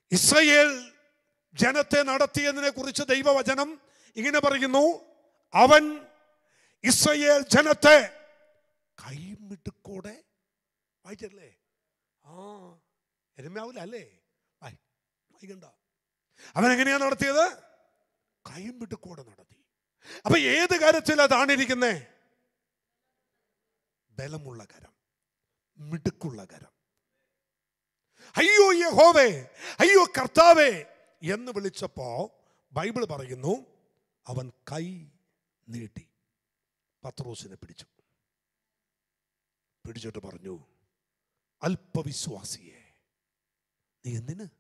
Israel ജനത്തെ നടത്തിയതിനെ കുറിച്ച് ദൈവവചനം ഇങ്ങനെ പറയുന്നു, അവൻ ഇസ്രായേൽ ജനത്തെ കൈമിടുക്കോടെ, വായിച്ചല്ലേ? എരുമാവില്ല അല്ലേ? വായിക്കണ്ട. അവൻ എങ്ങനെയാ നടത്തിയത്? കൈമിടുക്കോടെ നടത്തി. അപ്പൊ ഏത് കരത്തിലാ താണിരിക്കുന്നേ? ബലമുള്ള കരം, മിടുക്കുള്ള കരം. അയ്യോ യഹോവേ, അയ്യോ കർത്താവേ എന്ന് വിളിച്ചപ്പോ ബൈബിൾ പറയുന്നു, അവൻ കൈ നീട്ടി പത്രോസിനെ പിടിച്ചിട്ട് പറഞ്ഞു, അല്പവിശ്വാസിയെ, നീ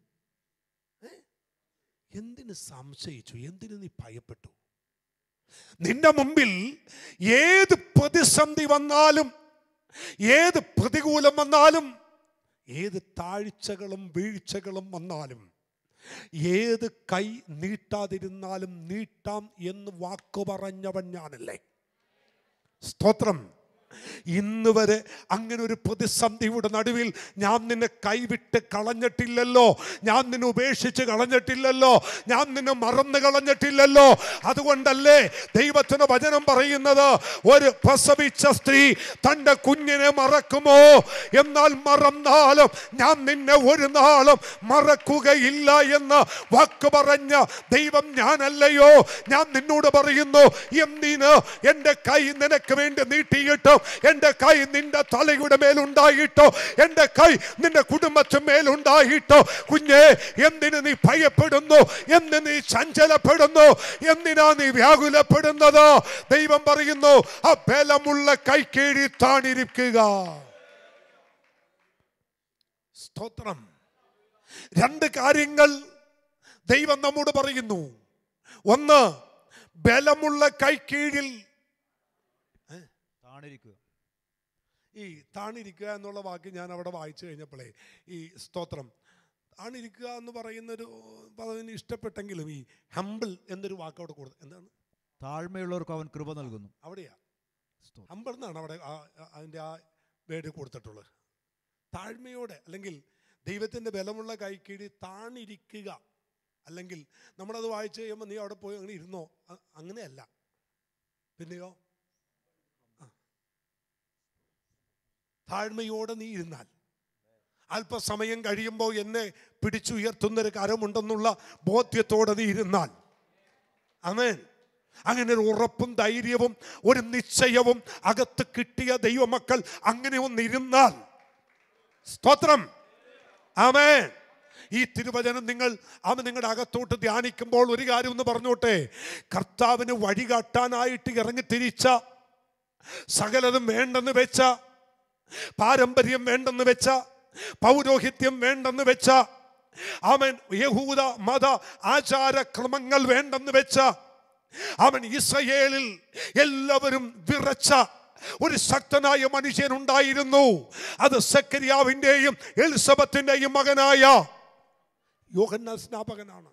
എന്തിന് സംശയിച്ചു? എന്തിന് നീ ഭയപ്പെട്ടു? നിന്റെ മുമ്പിൽ ഏത് പ്രതിസന്ധി വന്നാലും, ഏത് പ്രതികൂലം വന്നാലും, ഏത് താഴ്ചകളും വീഴ്ചകളും വന്നാലും, ഏത് കൈ നീട്ടാതിരുന്നാലും നീട്ടാം എന്ന് വാക്കു പറഞ്ഞവൻ ഞാനല്ലേ? സ്തോത്രം. ഇന്ന് വരെ അങ്ങനെ ഒരു പ്രതിസന്ധിയുടെ നടുവിൽ ഞാൻ നിന്നെ കൈവിട്ട് കളഞ്ഞിട്ടില്ലല്ലോ, ഞാൻ നിന്നെ ഉപേക്ഷിച്ച് കളഞ്ഞിട്ടില്ലല്ലോ, ഞാൻ നിന്നെ മറന്നു കളഞ്ഞിട്ടില്ലല്ലോ. അതുകൊണ്ടല്ലേ ദൈവത്തിന് വചനം പറയുന്നത്, ഒരു പ്രസവിച്ച സ്ത്രീ തൻ്റെ കുഞ്ഞിനെ മറക്കുമോ? എന്നാൽ മറന്നാലും ഞാൻ നിന്നെ ഒരു നാളും മറക്കുകയില്ല എന്ന് വാക്ക് പറഞ്ഞ ദൈവം ഞാനല്ലയോ? ഞാൻ നിന്നോട് പറയുന്നു, എന്തിന് എൻ്റെ കൈ നിനക്ക് വേണ്ടി നീട്ടിയിട്ടും എന്റെ കൈ നിന്റെ തലയുടെ മേലുണ്ടായിട്ടോ, എന്റെ കൈ നിന്റെ കുടുംബത്തിന് മേലുണ്ടായിട്ടോ? കുഞ്ഞേ, എന്തിന് നീ ഭയപ്പെടുന്നു? എന്തിന് നീ ചഞ്ചലപ്പെടുന്നു? എന്തിനാ നീ വ്യാകുലപ്പെടുന്നത്? ദൈവം പറയുന്നു, ആ ബലമുള്ള കൈ കീഴിത്താണിരിക്കുക. സ്തോത്രം. രണ്ട് കാര്യങ്ങൾ ദൈവം നമ്മോട് പറയുന്നു. ഒന്ന്, ബലമുള്ള കൈ കീഴിൽ ഈ താണിരിക്കുക എന്നുള്ള വാക്ക് ഞാൻ അവിടെ വായിച്ചു കഴിഞ്ഞപ്പോഴേ, ഈ സ്തോത്രം, താണിരിക്കുക എന്ന് പറയുന്നൊരു പദവിന് ഇഷ്ടപ്പെട്ടെങ്കിലും ഈ ഹംബിൾ എന്നൊരു വാക്ക് അവിടെ കൊടുത്തു. എന്താണ്? താഴ്മയുള്ളവർക്ക് അവൻ കൃപ നൽകുന്നു. അവിടെയാ ഹംബിൾ എന്നാണ് അവിടെ അതിൻ്റെ ആ വേർഡ് കൊടുത്തിട്ടുള്ളത്. താഴ്മയോടെ, അല്ലെങ്കിൽ ദൈവത്തിൻ്റെ ബലമുള്ള കൈക്കീഴി താണിരിക്കുക. അല്ലെങ്കിൽ നമ്മളത് വായിച്ചു കഴിയുമ്പോൾ നീ അവിടെ പോയി അങ്ങനെ ഇരുന്നോ, അങ്ങനെയല്ല. പിന്നെയോ, താഴ്മയോടെ നീ ഇരുന്നാൽ, അല്പസമയം കഴിയുമ്പോൾ എന്നെ പിടിച്ചുയർത്തുന്നൊരു കരമുണ്ടെന്നുള്ള ബോധ്യത്തോടെ നീ ഇരുന്നാൽ, ആമേൻ, അങ്ങനെ ഒരു ഉറപ്പും ധൈര്യവും ഒരു നിശ്ചയവും അകത്ത് കിട്ടിയ ദൈവമക്കൾ അങ്ങനെ ഒന്നിരുന്നാൽ, സ്തോത്രം, ആമേൻ. ഈ തിരുവചനം നിങ്ങളുടെ അകത്തോട്ട് ധ്യാനിക്കുമ്പോൾ ഒരു കാര്യം ഒന്ന് പറഞ്ഞോട്ടെ. കർത്താവിന് വഴികാട്ടാനായിട്ട് ഇറങ്ങിത്തിരിച്ച, സകലതും വേണ്ടെന്ന് വെച്ച, പാരമ്പര്യം വേണ്ടെന്ന് വെച്ച, പൗരോഹിത്യം വേണ്ടെന്ന് വെച്ച, അവൻ യഹൂദ മത ആചാരക്രമങ്ങൾ വേണ്ടെന്ന് വെച്ച, അവൻ ഇസ്രായേലിൽ എല്ലാവരും വിറച്ച ഒരു ശക്തനായ മനുഷ്യനുണ്ടായിരുന്നു. അത് സെക്കരിയാവിന്റെയും എലിസബത്തിന്റെയും മകനായ യോഹന്നാൻ സ്നാപകനാണ്.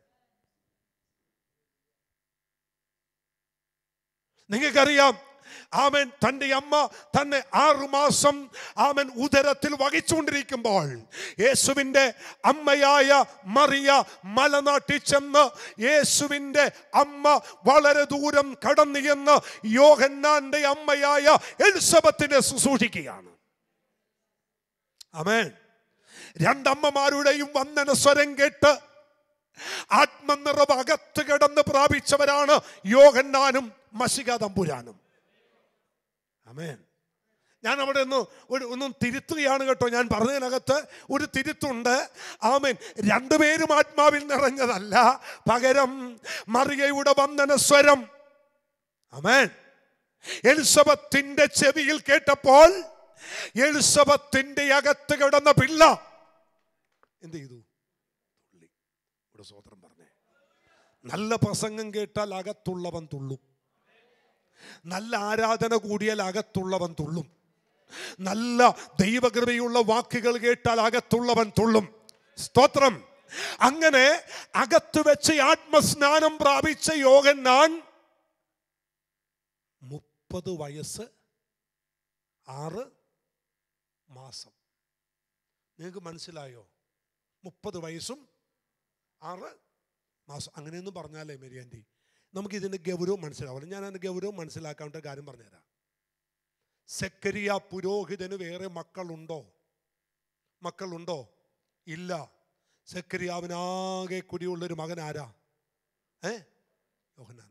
നിങ്ങൾക്കറിയാം, ആമൻ, തൻ്റെ അമ്മ തന്നെ 6 മാസം ആമൻ ഉദരത്തിൽ വഹിച്ചുകൊണ്ടിരിക്കുമ്പോൾ യേശുവിൻ്റെ അമ്മയായ മറിയ മലനാട്ടിൽ ചെന്ന് യേശുവിൻ്റെ അമ്മ വളരെ ദൂരം കടന്നു എന്ന് യോഹന്നാന്റെ അമ്മയായ എലിസബത്തിനെ ശുശ്രൂഷിക്കുകയാണ്. ആമേൻ. രണ്ടമ്മമാരുടെയും വന്ദന സ്വരം കേട്ട് ആത്മനിറവ് അകത്ത് കിടന്ന് പ്രാപിച്ചവരാണ് യോഹന്നാനും മശിക തമ്പുരാനും. ആമേൻ. ഞാൻ അവിടെ ഒന്നും തിരുത്തുകയാണ് കേട്ടോ. ഞാൻ പറഞ്ഞതിനകത്ത് ഒരു തിരുത്തുണ്ട്. ആമേൻ. രണ്ടുപേരും ആത്മാവിൽ നിറഞ്ഞതല്ല, പകരം മറിയയുടെ വന്ദന സ്വരം, ആമേൻ, എലിസബത്തിന്റെ ചെവിയിൽ കേട്ടപ്പോൾ എലിസബത്തിന്റെ അകത്ത് കിടന്ന പിള്ള എന്ത് ചെയ്തു? തുള്ളി. ഇവിടെ സ്വതന്ത്രം പറഞ്ഞേ. നല്ല പ്രസംഗം കേട്ടാൽ അകത്തുള്ളവൻ തുള്ളും. നല്ല ആരാധന കൂടിയാൽ അകത്തുള്ളവൻ തുള്ളും. നല്ല ദൈവകൃപയുള്ള വാക്കുകൾ കേട്ടാൽ അകത്തുള്ളവൻ തുള്ളും. സ്തോത്രം. അങ്ങനെ അകത്ത് വെച്ച് ആത്മസ്നാനം പ്രാപിച്ച യോഹന്നാൻ 30 വയസ്സ് 6 മാസം. നിങ്ങൾക്ക് മനസ്സിലായോ? 30 വയസ്സും 6 മാസം. അങ്ങനെയൊന്നും പറഞ്ഞാലേ മേരി ആൻറ്റി നമുക്കിതിൻ്റെ ഗൗരവം മനസ്സിലാവില്ല. ഞാൻ അതിൻ്റെ ഗൗരവം മനസ്സിലാക്കാനുള്ള കാര്യം പറഞ്ഞുതരാം. സെക്കരിയ പുരോഹിതന് വേറെ മക്കളുണ്ടോ? ഇല്ല. സെക്കരിയാവിനാകെ കുടിയുള്ളൊരു മകൻ ആരാ? യോഹന്നാനാണ്.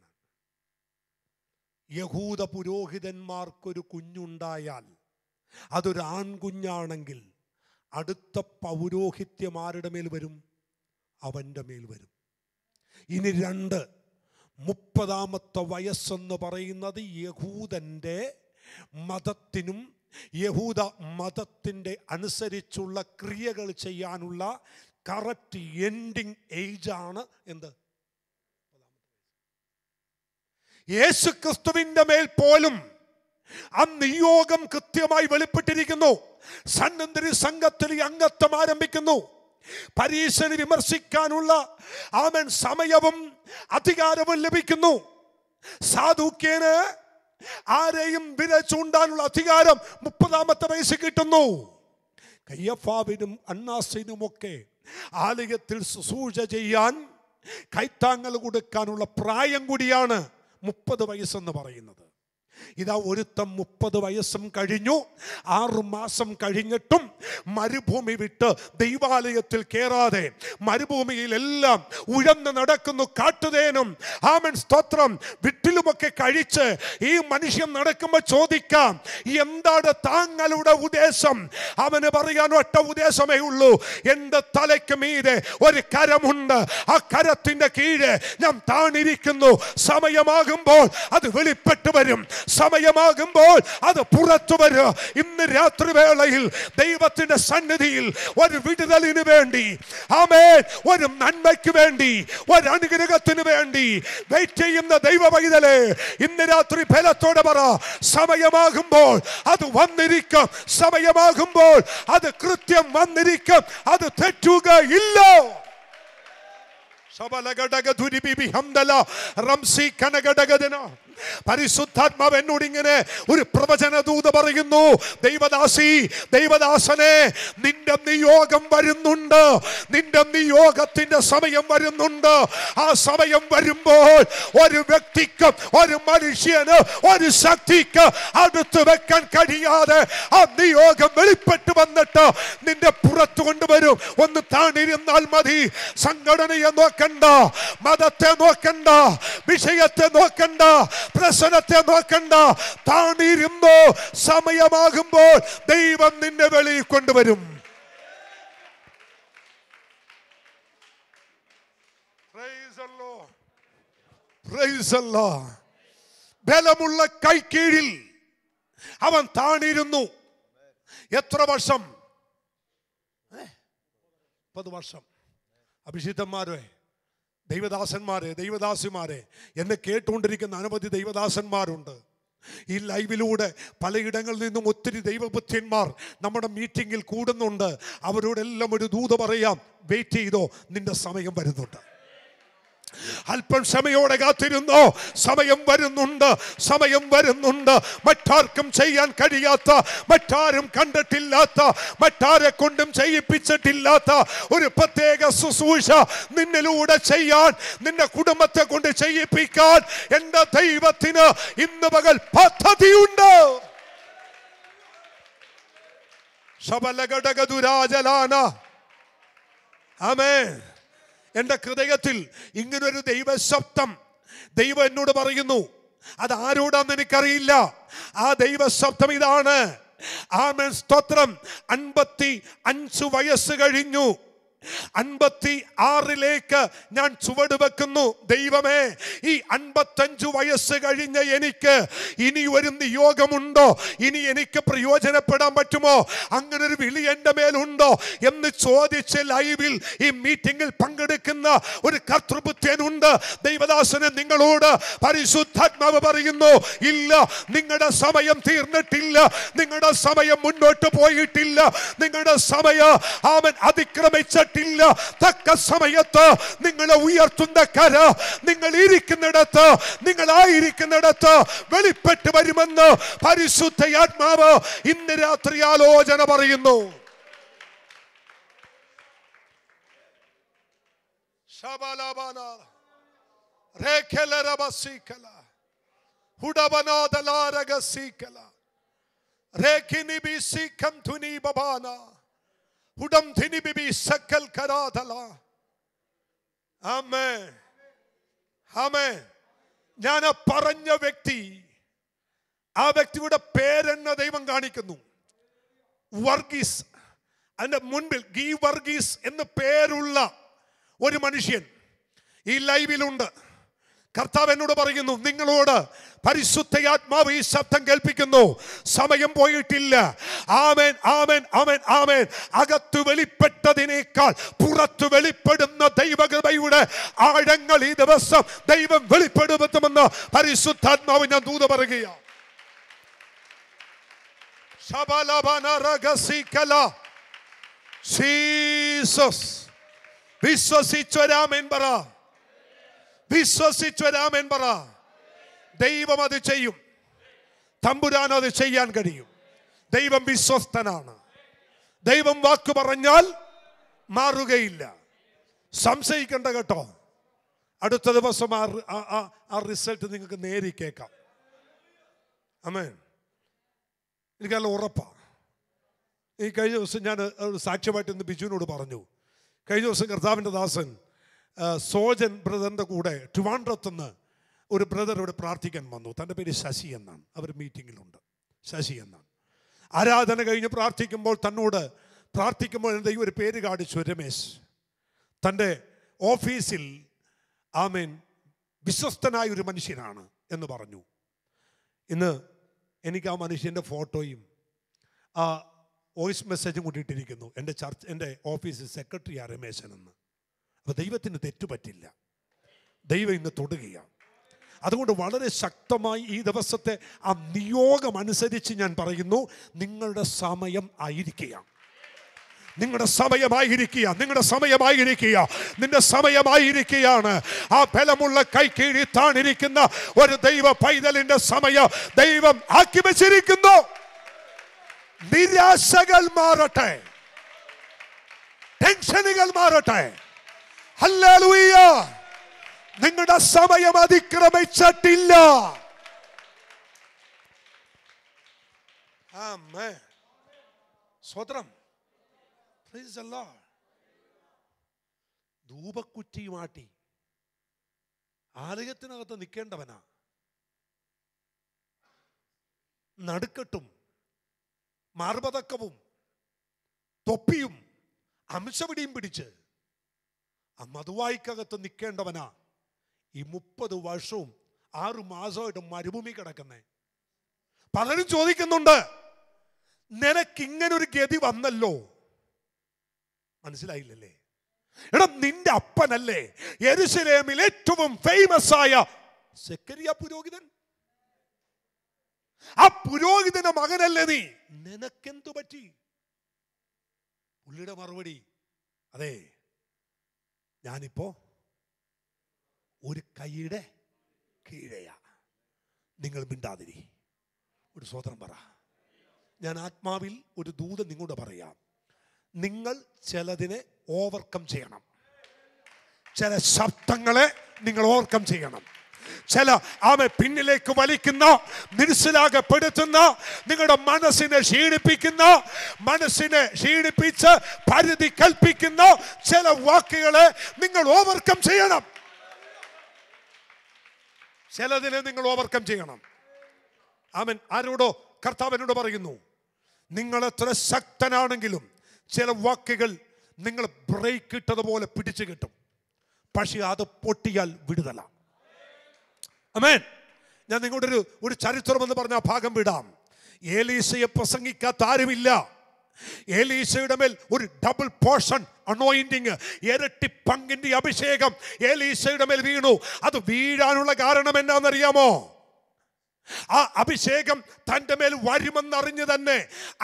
യഹൂദ പുരോഹിതന്മാർക്കൊരു കുഞ്ഞുണ്ടായാൽ അതൊരു ആൺകുഞ്ഞാണെങ്കിൽ അടുത്ത പൗരോഹിത്യം ആരുടെ മേൽ വരും? അവൻ്റെ മേൽ വരും. ഇനി 2, 30ാമത്തെ വയസ്സെന്ന് പറയുന്നത് യഹൂദൻ്റെ മതത്തിനും യഹൂദ മതത്തിൻ്റെ അനുസരിച്ചുള്ള ക്രിയകൾ ചെയ്യാനുള്ള കറക്റ്റ് എൻഡിങ് ഏജാണ്. എന്ത്? യേശുക്രിസ്തുവിന്റെ മേൽ പോലും ആ നിയോഗം കൃത്യമായി വെളിപ്പെട്ടിരിക്കുന്നു. സന്നദ്ധ സംഘത്തിൽ അംഗത്വം ആരംഭിക്കുന്നു. പരീശനെ വിമർശിക്കാനുള്ള സമയവും അധികാരവും ലഭിക്കുന്നു. സാദൂക്യന് ആരെയും വിരൽ ചൂണ്ടാനുള്ള അധികാരം 30ാമത്തെ വയസ്സിൽ കിട്ടുന്നു. കയ്യഫാവിനും അന്നാസിനുമൊക്കെ ആലയത്തിൽ ശുശ്രൂഷ ചെയ്യാൻ കൈത്താങ്ങൽ കൊടുക്കാനുള്ള പ്രായം കൂടിയാണ് 30 വയസ്സെന്ന് പറയുന്നത്. ഇതാ ഒരുത്തം 30 വയസ്സും കഴിഞ്ഞു, 6 മാസം കഴിഞ്ഞിട്ടും മരുഭൂമി വിട്ട് ദൈവാലയത്തിൽ കയറാതെ മരുഭൂമിയിലെല്ലാം ഉഴന്ന് നടക്കുന്നു. കാട്ടുതേനും സ്തോത്രം വിട്ടിലുമൊക്കെ കഴിച്ച് ഈ മനുഷ്യൻ നടക്കുമ്പോൾ ചോദിക്കാം, എന്താണ് താങ്കളുടെ ഉദ്ദേശം? അവന് പറയാൻ ഒറ്റ ഉദ്ദേശമേ ഉള്ളൂ, എൻ്റെ തലയ്ക്ക് മീതെ ഒരു കരമുണ്ട്, ആ കരത്തിന്റെ കീഴെ ഞാൻ താണിരിക്കുന്നു. സമയമാകുമ്പോൾ അത് വെളിപ്പെട്ടു വരും, സമയമാകുമ്പോൾ അത് പുറത്തു വരും. ഇന്ന് രാത്രി വേളയിൽ ദൈവത്തിന്റെ സന്നിധിയിൽ ഒരു വിടുതലിന് വേണ്ടി, ആമേൻ, ഒരു നന്മയ്ക്ക് വേണ്ടി, ഒരു അനുഗ്രഹത്തിന് വേണ്ടി വെയിറ്റ് ചെയ്യുന്ന ദൈവ പൈതലേ, ഇന്ന് രാത്രി ഫലത്തോടെ പറ, സമയമാകുമ്പോൾ അത് വന്നിരിക്കും, സമയമാകുമ്പോൾ അത് കൃത്യം വന്നിരിക്കും, അത് തെറ്റുകയില്ല. പരിശുദ്ധാത്മാവ് എന്നോട് ഇങ്ങനെ ഒരു പ്രവചന ദൂത പറയുന്നു, ദൈവദാസനെ, നിന്റെ നിയോഗം വരുന്നുണ്ട്, നിന്റെ നിയോഗത്തിന്റെ സമയം വരുന്നുണ്ട്. ആ സമയം വരുമ്പോൾ ഒരു വ്യക്തിക്ക്, ഒരു മനുഷ്യന്, ഒരു ശക്തിക്ക് അടുത്ത് വെക്കാൻ കഴിയാതെ ആ നിയോഗം വെളിപ്പെട്ട് വന്നിട്ട് നിന്റെ പുറത്തു കൊണ്ടുവരും. ഒന്ന് താണിരുന്നാൽ മതി. സംഘടനയെ നോക്കണ്ട, മതത്തെ നോക്കണ്ട, വിഷയത്തെ നോക്കണ്ട, പ്രശ്നത്തെ നോക്കണ്ട. താണിരുന്നോ, സമയമാകുമ്പോൾ ദൈവം നിന്നെ വെളിയിൽ കൊണ്ടുവരും. ബലമുള്ള കൈക്കീഴിൽ അവൻ താണിരുന്നു. എത്ര വർഷം? 10 വർഷം. അഭിഷിക്തന്മാരെ, ദൈവദാസന്മാരെ, ദൈവദാസിമാരെ, എന്നെ കേട്ടുകൊണ്ടിരിക്കുന്ന അനവധി ദൈവദാസന്മാരുണ്ട്. ഈ ലൈവിലൂടെ പലയിടങ്ങളിൽ നിന്നും ഒത്തിരി ദൈവപുത്രന്മാർ നമ്മുടെ മീറ്റിങ്ങിൽ കൂടുന്നുണ്ട്. അവരോടെല്ലാം ഒരു ദൂത് പറയാം, വെയിറ്റ് ചെയ്തോ, നിന്റെ സമയം വരുന്നുണ്ട്. അല്പം ക്ഷമയോടെ കാത്തിരുന്നോ, സമയം വരുന്നുണ്ട്, സമയം വരുന്നുണ്ട്. മറ്റാർക്കും ചെയ്യാൻ കഴിയാത്ത, മറ്റാരും കണ്ടിട്ടില്ലാത്ത, മറ്റാരെ കൊണ്ടും ചെയ്യിപ്പിച്ചിട്ടില്ലാത്ത ഒരു പ്രത്യേക ശുശ്രൂഷ നിന്നിലൂടെ ചെയ്യാൻ, നിന്റെ കുടുംബത്തെ കൊണ്ട് ചെയ്യിപ്പിക്കാൻ എന്റെ ദൈവത്തിന് ഇന്ന് പകൽ പദ്ധതിയുണ്ട്. ശബലഘടകദുരാജലാന. ആമേൻ. എൻ്റെ ഹൃദയത്തിൽ ഇങ്ങനൊരു ദൈവശബ്ദം ദൈവം എന്നോട് പറയുന്നു. അത് ആരോടാന്ന് എനിക്കറിയില്ല. ആ ദൈവശബ്ദം ഇതാണ്. ആമേൻ, സ്തോത്രം. 55 വയസ്സ് കഴിഞ്ഞു, 56ലേക്ക് ഞാൻ ചുവട് വെക്കുന്നു. ദൈവമേ, ഈ 55 വയസ്സ് കഴിഞ്ഞ എനിക്ക് ഇനി ഒരു നിയോഗമുണ്ടോ? ഇനി എനിക്ക് പ്രയോജനപ്പെടാൻ പറ്റുമോ? അങ്ങനെ ഒരു വിളി എൻ്റെ മേലുണ്ടോ എന്ന് ചോദിച്ച് ലൈവിൽ ഈ മീറ്റിംഗിൽ പങ്കെടുക്കുന്ന ഒരു കർത്തൃപുത്രനുണ്ട്. ദൈവദാസനെ, നിങ്ങളോട് പരിശുദ്ധാത്മാവ് പറയുന്നു, ഇല്ല, നിങ്ങളുടെ സമയം തീർന്നിട്ടില്ല, നിങ്ങളുടെ സമയം മുന്നോട്ട് പോയിട്ടില്ല, നിങ്ങളുടെ സമയം അവൻ അതിക്രമിച്ചിട്ടില്ല. തക്ക സമയത്ത് നിങ്ങളെ ഉയർത്തുന്ന കര നിങ്ങൾ ഇരിക്കുന്നിടത്ത്, നിങ്ങളായിരിക്കുന്നിടത്ത് വെളിപ്പെട്ട് വരുമെന്ന് പരിശുദ്ധാത്മാവ് ഇന്ന് രാത്രി ആലോചന പറയുന്നു. Shabalabana Rekelera Basikala Hudabana Dalara Gasikala Rekini Bisikam Tuni Babana Hudam Tini Bibi Sakal Karadala. Amen. Amen. ഞാൻ പറഞ്ഞ വ്യക്തി, ആ വ്യക്തിയുടെ പേരെന്ന ദൈവം കാണിക്കുന്നു. വർഗീസ്. അതിന്റെ മുൻപിൽ ഗീ വർഗീസ് എന്ന് പേരുള്ള ഒരു മനുഷ്യൻ ഈ ലൈവിലുണ്ട്. കർത്താവ് എന്നോട് പറയുന്നു, നിങ്ങളോട് പരിശുദ്ധാത്മാവ് ഈ ശബ്ദം കേൾപ്പിക്കുന്നു, സമയം പോയിട്ടില്ല. ആമേൻ, ആമേൻ, ആമേൻ, ആമേൻ. അകത്തു വെളിപ്പെട്ടതിനേക്കാൾ പുറത്തു വെളിപ്പെടുന്ന ദൈവകൃപയുടെ ആഴങ്ങൾ ഈ ദിവസം ദൈവം വെളിപ്പെടുത്തുമെന്ന് പരിശുദ്ധാത്മാവ് ഞാൻ ദൂത പറയുകയാണ്. വിശ്വസിച്ചൊരാമേൻ പറ. വിശ്വസിച്ചൊരാമേൻ പറ. ദൈവം അത് ചെയ്യും. തമ്പുരാൻ അത് ചെയ്യാൻ കഴിയും. ദൈവം വിശ്വസ്തനാണ്. ദൈവം വാക്ക് പറഞ്ഞാൽ മാറുകയില്ല. സംശയിക്കണ്ട കേട്ടോ. അടുത്ത ദിവസം ആ റിസൾട്ട് നിങ്ങൾക്ക് നേരി കേൾക്കാം. ആമേൻ. എനിക്കല്ല ഉറപ്പാണ്. ഈ കഴിഞ്ഞ ദിവസം ഞാൻ ഒരു സാക്ഷ്യമായിട്ട് ഇന്ന് ബിജുവിനോട് പറഞ്ഞു. കഴിഞ്ഞ ദിവസം കർത്താവിൻ്റെ ദാസൻ സോജൻ ബ്രദറിൻ്റെ കൂടെ ട്രിവാൻഡ്രത്തുനിന്ന് ഒരു ബ്രദർ ഇവിടെ പ്രാർത്ഥിക്കാൻ വന്നു. തൻ്റെ പേര് ശശി എന്നാണ്. അവർ മീറ്റിങ്ങിലുണ്ട്. ശശി എന്നാണ്. ആരാധന കഴിഞ്ഞ് പ്രാർത്ഥിക്കുമ്പോൾ തന്നോട് പ്രാർത്ഥിക്കുമ്പോൾ ദൈവം ഒരു പേര് കാണിച്ചു, രമേശ്. തൻ്റെ ഓഫീസിൽ ആമേൻ വിശ്വസ്തനായ ഒരു മനുഷ്യനാണ് എന്ന് പറഞ്ഞു. ഇന്ന് എനിക്ക് ആ മനുഷ്യൻ്റെ ഫോട്ടോയും ആ വോയിസ് മെസ്സേജും കൂട്ടിയിട്ടിരിക്കുന്നു. എൻ്റെ ഓഫീസിൽ സെക്രട്ടറിയാണ് രമേശൻ എന്ന്. അപ്പോൾ ദൈവത്തിന് തെറ്റുപറ്റില്ല. ദൈവം ഇന്ന് തൊടുകയാണ്. അതുകൊണ്ട് വളരെ ശക്തമായി ഈ ദിവസത്തെ ആ നിയോഗം അനുസരിച്ച് ഞാൻ പറയുന്നു, നിങ്ങളുടെ സമയം ആയിരിക്കുകയാണ്. നിങ്ങളുടെ സമയമായിരിക്കുക. നിങ്ങളുടെ സമയമായിരിക്കുക. നിന്റെ സമയമായിരിക്കുകയാണ്. ആ ബലമുള്ള കൈ കീഴി താണിരിക്കുന്ന ഒരു ദൈവ പൈതലിന്റെ സമയം ദൈവം ആക്കി വെച്ചിരിക്കുന്നു. നിരാശകൾ മാറട്ടെ, ടെൻഷനുകൾ മാറട്ടെ. ഹല്ലേലൂയ. നിങ്ങളുടെ സമയം അതിക്രമിച്ചിട്ടില്ല. ആമേൻ. സ്വതന്ത്രം. Praise the Lord. ധൂപക്കുറ്റിയുമാട്ടി ആലയത്തിനകത്ത് നിൽക്കേണ്ടവനാ. നടുക്കെട്ടും മാർബതക്കവും തൊപ്പിയും അംശപിടിയും പിടിച്ച് ആ മധുവായിക്കകത്ത് നിൽക്കേണ്ടവനാ ഈ 30 വർഷവും 6 മാസമായിട്ട് മരുഭൂമി കിടക്കുന്നേ. പലരും ചോദിക്കുന്നുണ്ട്, നിനക്കിങ്ങനൊരു ഗതി വന്നല്ലോ. മനസ്സിലായില്ലല്ലേ? എടാ, നിന്റെ അപ്പനല്ലേ യെരൂശലേമിൽ ഏറ്റവും ഫേമസ് ആയ സെക്കരിയ പുരോഹിതൻ? ആ പുരോഹിതന്റെ മകനല്ലേ നീ? നിനക്കെന്തു പറ്റി? പുള്ളിയുടെ മറുപടി, അതെ, ഞാനിപ്പോ ഒരു കൈയുടെ കീഴെയാ. നിങ്ങൾ മിണ്ടാതിരി. ഒരു സ്വതന്ത്രം പറ. ഞാൻ ആത്മാവിൽ ഒരു ദൂതൻ നിങ്ങളോട് പറയാം. നിങ്ങൾ ചിലതിനെ ഓവർകം ചെയ്യണം. ചില ശബ്ദങ്ങളെ നിങ്ങൾ ഓവർകം ചെയ്യണം. ചില പിന്നിലേക്ക് വലിക്കുന്ന, നിരുത്സാഹപ്പെടുത്തുന്ന, നിങ്ങളുടെ മനസ്സിനെ ക്ഷീണിപ്പിച്ച് പരിധി കൽപ്പിക്കുന്ന ചില വാക്കുകളെ നിങ്ങൾ ഓവർകം ചെയ്യണം. ചിലതിനെ നിങ്ങൾ ഓവർകം ചെയ്യണം. ആമേൻ. ആരോടോ? കർത്താവിനോട് പറയുന്നു, നിങ്ങൾ എത്ര ശക്തനാണെങ്കിലും ചില വാക്കുകൾ നിങ്ങൾ ബ്രേക്ക് ഇട്ടതുപോലെ പിടിച്ചു കിട്ടും. പക്ഷെ അത് പൊട്ടിയാൽ വിടുതല. ആമേൻ. ഞാൻ നിങ്ങളുടെ ഒരു ചരിത്രം എന്ന് പറഞ്ഞ ഭാഗം വിടാം. ഏലീശയെ പ്രസംഗിക്കാത്ത ആരുമില്ല. ഏലീശയുടെ മേൽ ഒരു ഡബിൾ പോർഷൻ അനോയിന്റിങ്, ഇരട്ടി പങ്കിന്റെ അഭിഷേകം ഏലീശയുടെ മേൽ വീണു. അത് വീഴാനുള്ള കാരണം എന്താണെന്നറിയാമോ? ആ അഭിഷേകം തൻ്റെ മേൽ വരുമെന്നറിഞ്ഞ് തന്നെ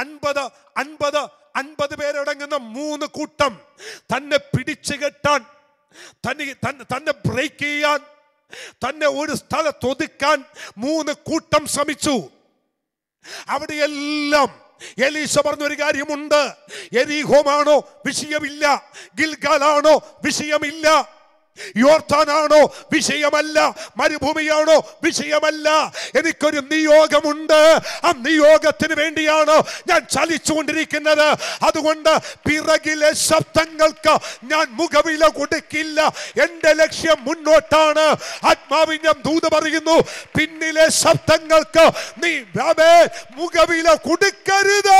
50 പേരടങ്ങുന്ന 3 കൂട്ടം തന്നെ പിടിച്ചു കെട്ടാൻ, തന്നെ ബ്രേക്ക് ചെയ്യാൻ, തന്നെ ഒരു സ്ഥലത്തൊതുക്കാൻ 3 കൂട്ടം ശ്രമിച്ചു. അവിടെയെല്ലാം എലീശ പറഞ്ഞൊരു കാര്യമുണ്ട്. എരീഹോമാണോ വിഷയമില്ല, ഗിൽഗാലാണോ വിഷയമില്ല, യോർദാനാണോ വിഷയമല്ല, മരുഭൂമിയാണോ വിഷയമല്ല. എനിക്കൊരു നിയോഗമുണ്ട്. ആ നിയോഗത്തിന് വേണ്ടിയാണ് ഞാൻ ചലിച്ചുകൊണ്ടിരിക്കുന്നത്. അതുകൊണ്ട് പിറകിലെ ശബ്ദങ്ങൾക്ക് ഞാൻ മുഖവില കൊടുക്കില്ല. എന്റെ ലക്ഷ്യം മുന്നോട്ടാണ്. ആത്മാവിന്റെ ദൂത് പറയുന്നു, പിന്നിലെ ശബ്ദങ്ങൾക്ക് നീ മുഖവില കൊടുക്കരുത്.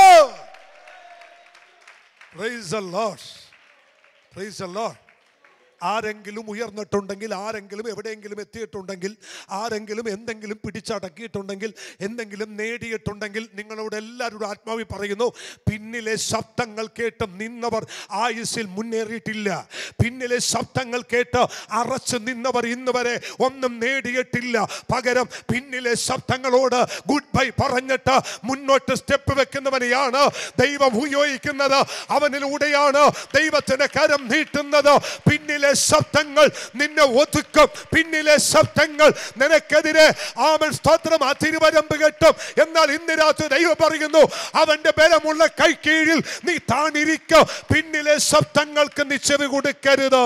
Praise the Lord. Praise the Lord. ആരെങ്കിലും ഉയർന്നിട്ടുണ്ടെങ്കിൽ, ആരെങ്കിലും എവിടെയെങ്കിലും എത്തിയിട്ടുണ്ടെങ്കിൽ, ആരെങ്കിലും എന്തെങ്കിലും പിടിച്ചടക്കിയിട്ടുണ്ടെങ്കിൽ, എന്തെങ്കിലും നേടിയിട്ടുണ്ടെങ്കിൽ, നിങ്ങളോട് എല്ലാവരും ആത്മാവിൽ പറയുന്നു, പിന്നിലെ ശബ്ദങ്ങൾ കേട്ട് നിന്നവർ ആയുസ്സിൽ മുന്നേറിയിട്ടില്ല. പിന്നിലെ ശബ്ദങ്ങൾ കേട്ട് അറച്ചു നിന്നവർ ഇന്ന് വരെ ഒന്നും നേടിയിട്ടില്ല. പകരം പിന്നിലെ ശബ്ദങ്ങളോട് ഗുഡ് ബൈ പറഞ്ഞിട്ട് മുന്നോട്ട് സ്റ്റെപ്പ് വെക്കുന്നവനെയാണ് ദൈവം ഉപയോഗിക്കുന്നത്. അവനിലൂടെയാണ് ദൈവത്തിന്റെ കരം നീട്ടുന്നത്. പിന്നിലെ ശബ്ദങ്ങൾ നിന്നെ ഒതുക്കും. പിന്നിലെ ശബ്ദങ്ങൾ നിനക്കെതിരെ ആമേൻ സ്തോത്രം അതിരുവരമ്പ് കെട്ടും. എന്നാൽ ഇന്ന് രാത്രി ദൈവം പറയുന്നു, അവന്റെ ബലമുള്ള കൈ കീഴിൽ നീ താണിരിക്കും. പിന്നിലെ ശബ്ദങ്ങൾക്ക് നീ ചെവി കൊടുക്കരുത്.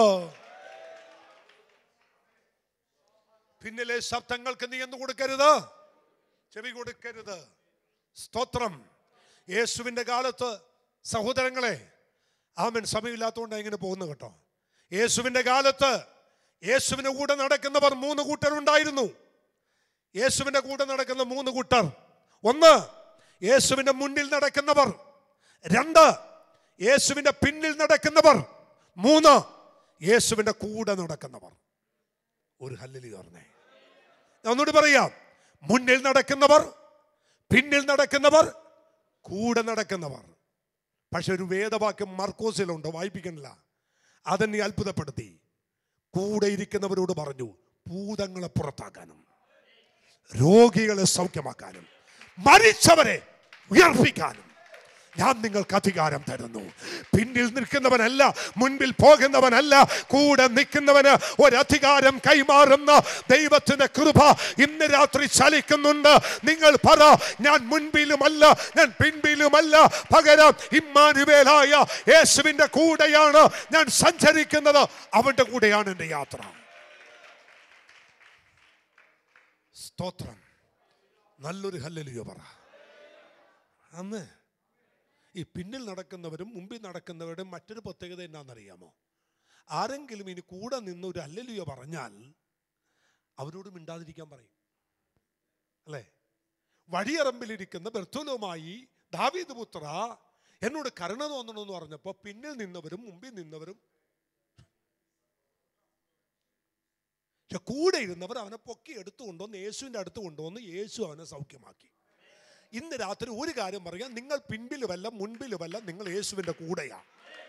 പിന്നിലെ ശബ്ദങ്ങൾക്ക് നീ എന്ത് കൊടുക്കരുത്? ചെവി കൊടുക്കരുത്. സ്തോത്രം. യേശുവിന്റെ കാലത്ത് സഹോദരങ്ങളെ, ആമേൻ സമയമില്ലാത്തതുകൊണ്ട് ഇങ്ങനെ പോകുന്നു കേട്ടോ. യേശുവിന്റെ കാലത്ത് യേശുവിന്റെ കൂടെ നടക്കുന്നവർ 3 കൂട്ടരുണ്ടായിരുന്നു. യേശുവിന്റെ കൂടെ നടക്കുന്ന 3 കൂട്ടർ. 1, യേശുവിന്റെ മുന്നിൽ നടക്കുന്നവർ. 2, യേശുവിന്റെ പിന്നിൽ നടക്കുന്നവർ. 3, യേശുവിന്റെ കൂടെ നടക്കുന്നവർ. ഒരു ഹല്ലേലൂയ പറഞ്ഞേ. ഞാൻ ഒന്നുകൂടി പറയാം. മുന്നിൽ നടക്കുന്നവർ, പിന്നിൽ നടക്കുന്നവർ, കൂടെ നടക്കുന്നവർ. പക്ഷെ ഒരു വേദവാക്യം മർക്കോസിലുണ്ട്, വായിപ്പിക്കണില്ല. അതെന്നെ അത്ഭുതപ്പെടുത്തി. കൂടെ ഇരിക്കുന്നവരോട് പറഞ്ഞു, ഭൂതങ്ങളെ പുറത്താക്കാനും രോഗികളെ സൗഖ്യമാക്കാനും മരിച്ചവരെ ഉയർപ്പിക്കാനും ഞാൻ നിങ്ങൾക്ക് അധികാരം തരുന്നു. പിന്നിൽ നിൽക്കുന്നവനല്ല, മുൻപിൽ പോകുന്നവനല്ല, കൂടെ നിൽക്കുന്നവന് ഒരധികാരം കൈമാറുന്ന ദൈവത്തിന്റെ കൃപ ഇന്ന് രാത്രി ചലിക്കുന്നുണ്ട്. നിങ്ങൾ പറ, ഞാൻ മുൻപിലുമല്ല, ഞാൻ പിൻപിലുമല്ല, പകരം ഇമ്മാനുവേലായ യേശുവിന്റെ കൂടെയാണ് ഞാൻ സഞ്ചരിക്കുന്നത്. അവന്റെ കൂടെയാണ് എൻ്റെ യാത്ര. സ്തോത്രം. നല്ലൊരു ഹല്ലേലൂയ പറ. അന്ന് ഈ പിന്നിൽ നടക്കുന്നവരും മുമ്പിൽ നടക്കുന്നവരുടെയും മറ്റൊരു പ്രത്യേകത എന്നാണെന്നറിയാമോ? ആരെങ്കിലും ഇനി കൂടെ നിന്ന് ഒരു ഹല്ലേലൂയ പറഞ്ഞാൽ അവരോട് മിണ്ടാതിരിക്കാൻ പറയും, അല്ലേ? വഴിയറമ്പിലിരിക്കുന്ന ബർത്തോലോമായി, ദാവീദ് പുത്ര, എന്നോട് കരുണ തോന്നണമെന്ന് പറഞ്ഞപ്പോൾ പിന്നിൽ നിന്നവരും മുമ്പിൽ നിന്നവരും, കൂടെ ഇരുന്നവർ അവനെ പൊക്കി എടുത്തു കൊണ്ടുവന്ന് യേശുവിൻ്റെ അടുത്ത് കൊണ്ടുവന്ന് യേശു അവനെ സൗഖ്യമാക്കി. ഇന്ന് രാത്രി ഒരു കാര്യം പറയാം, നിങ്ങൾ പിൻപിലുമല്ല മുൻപിലുമല്ല, നിങ്ങൾ യേശുവിൻ്റെ കൂടെയാണ്.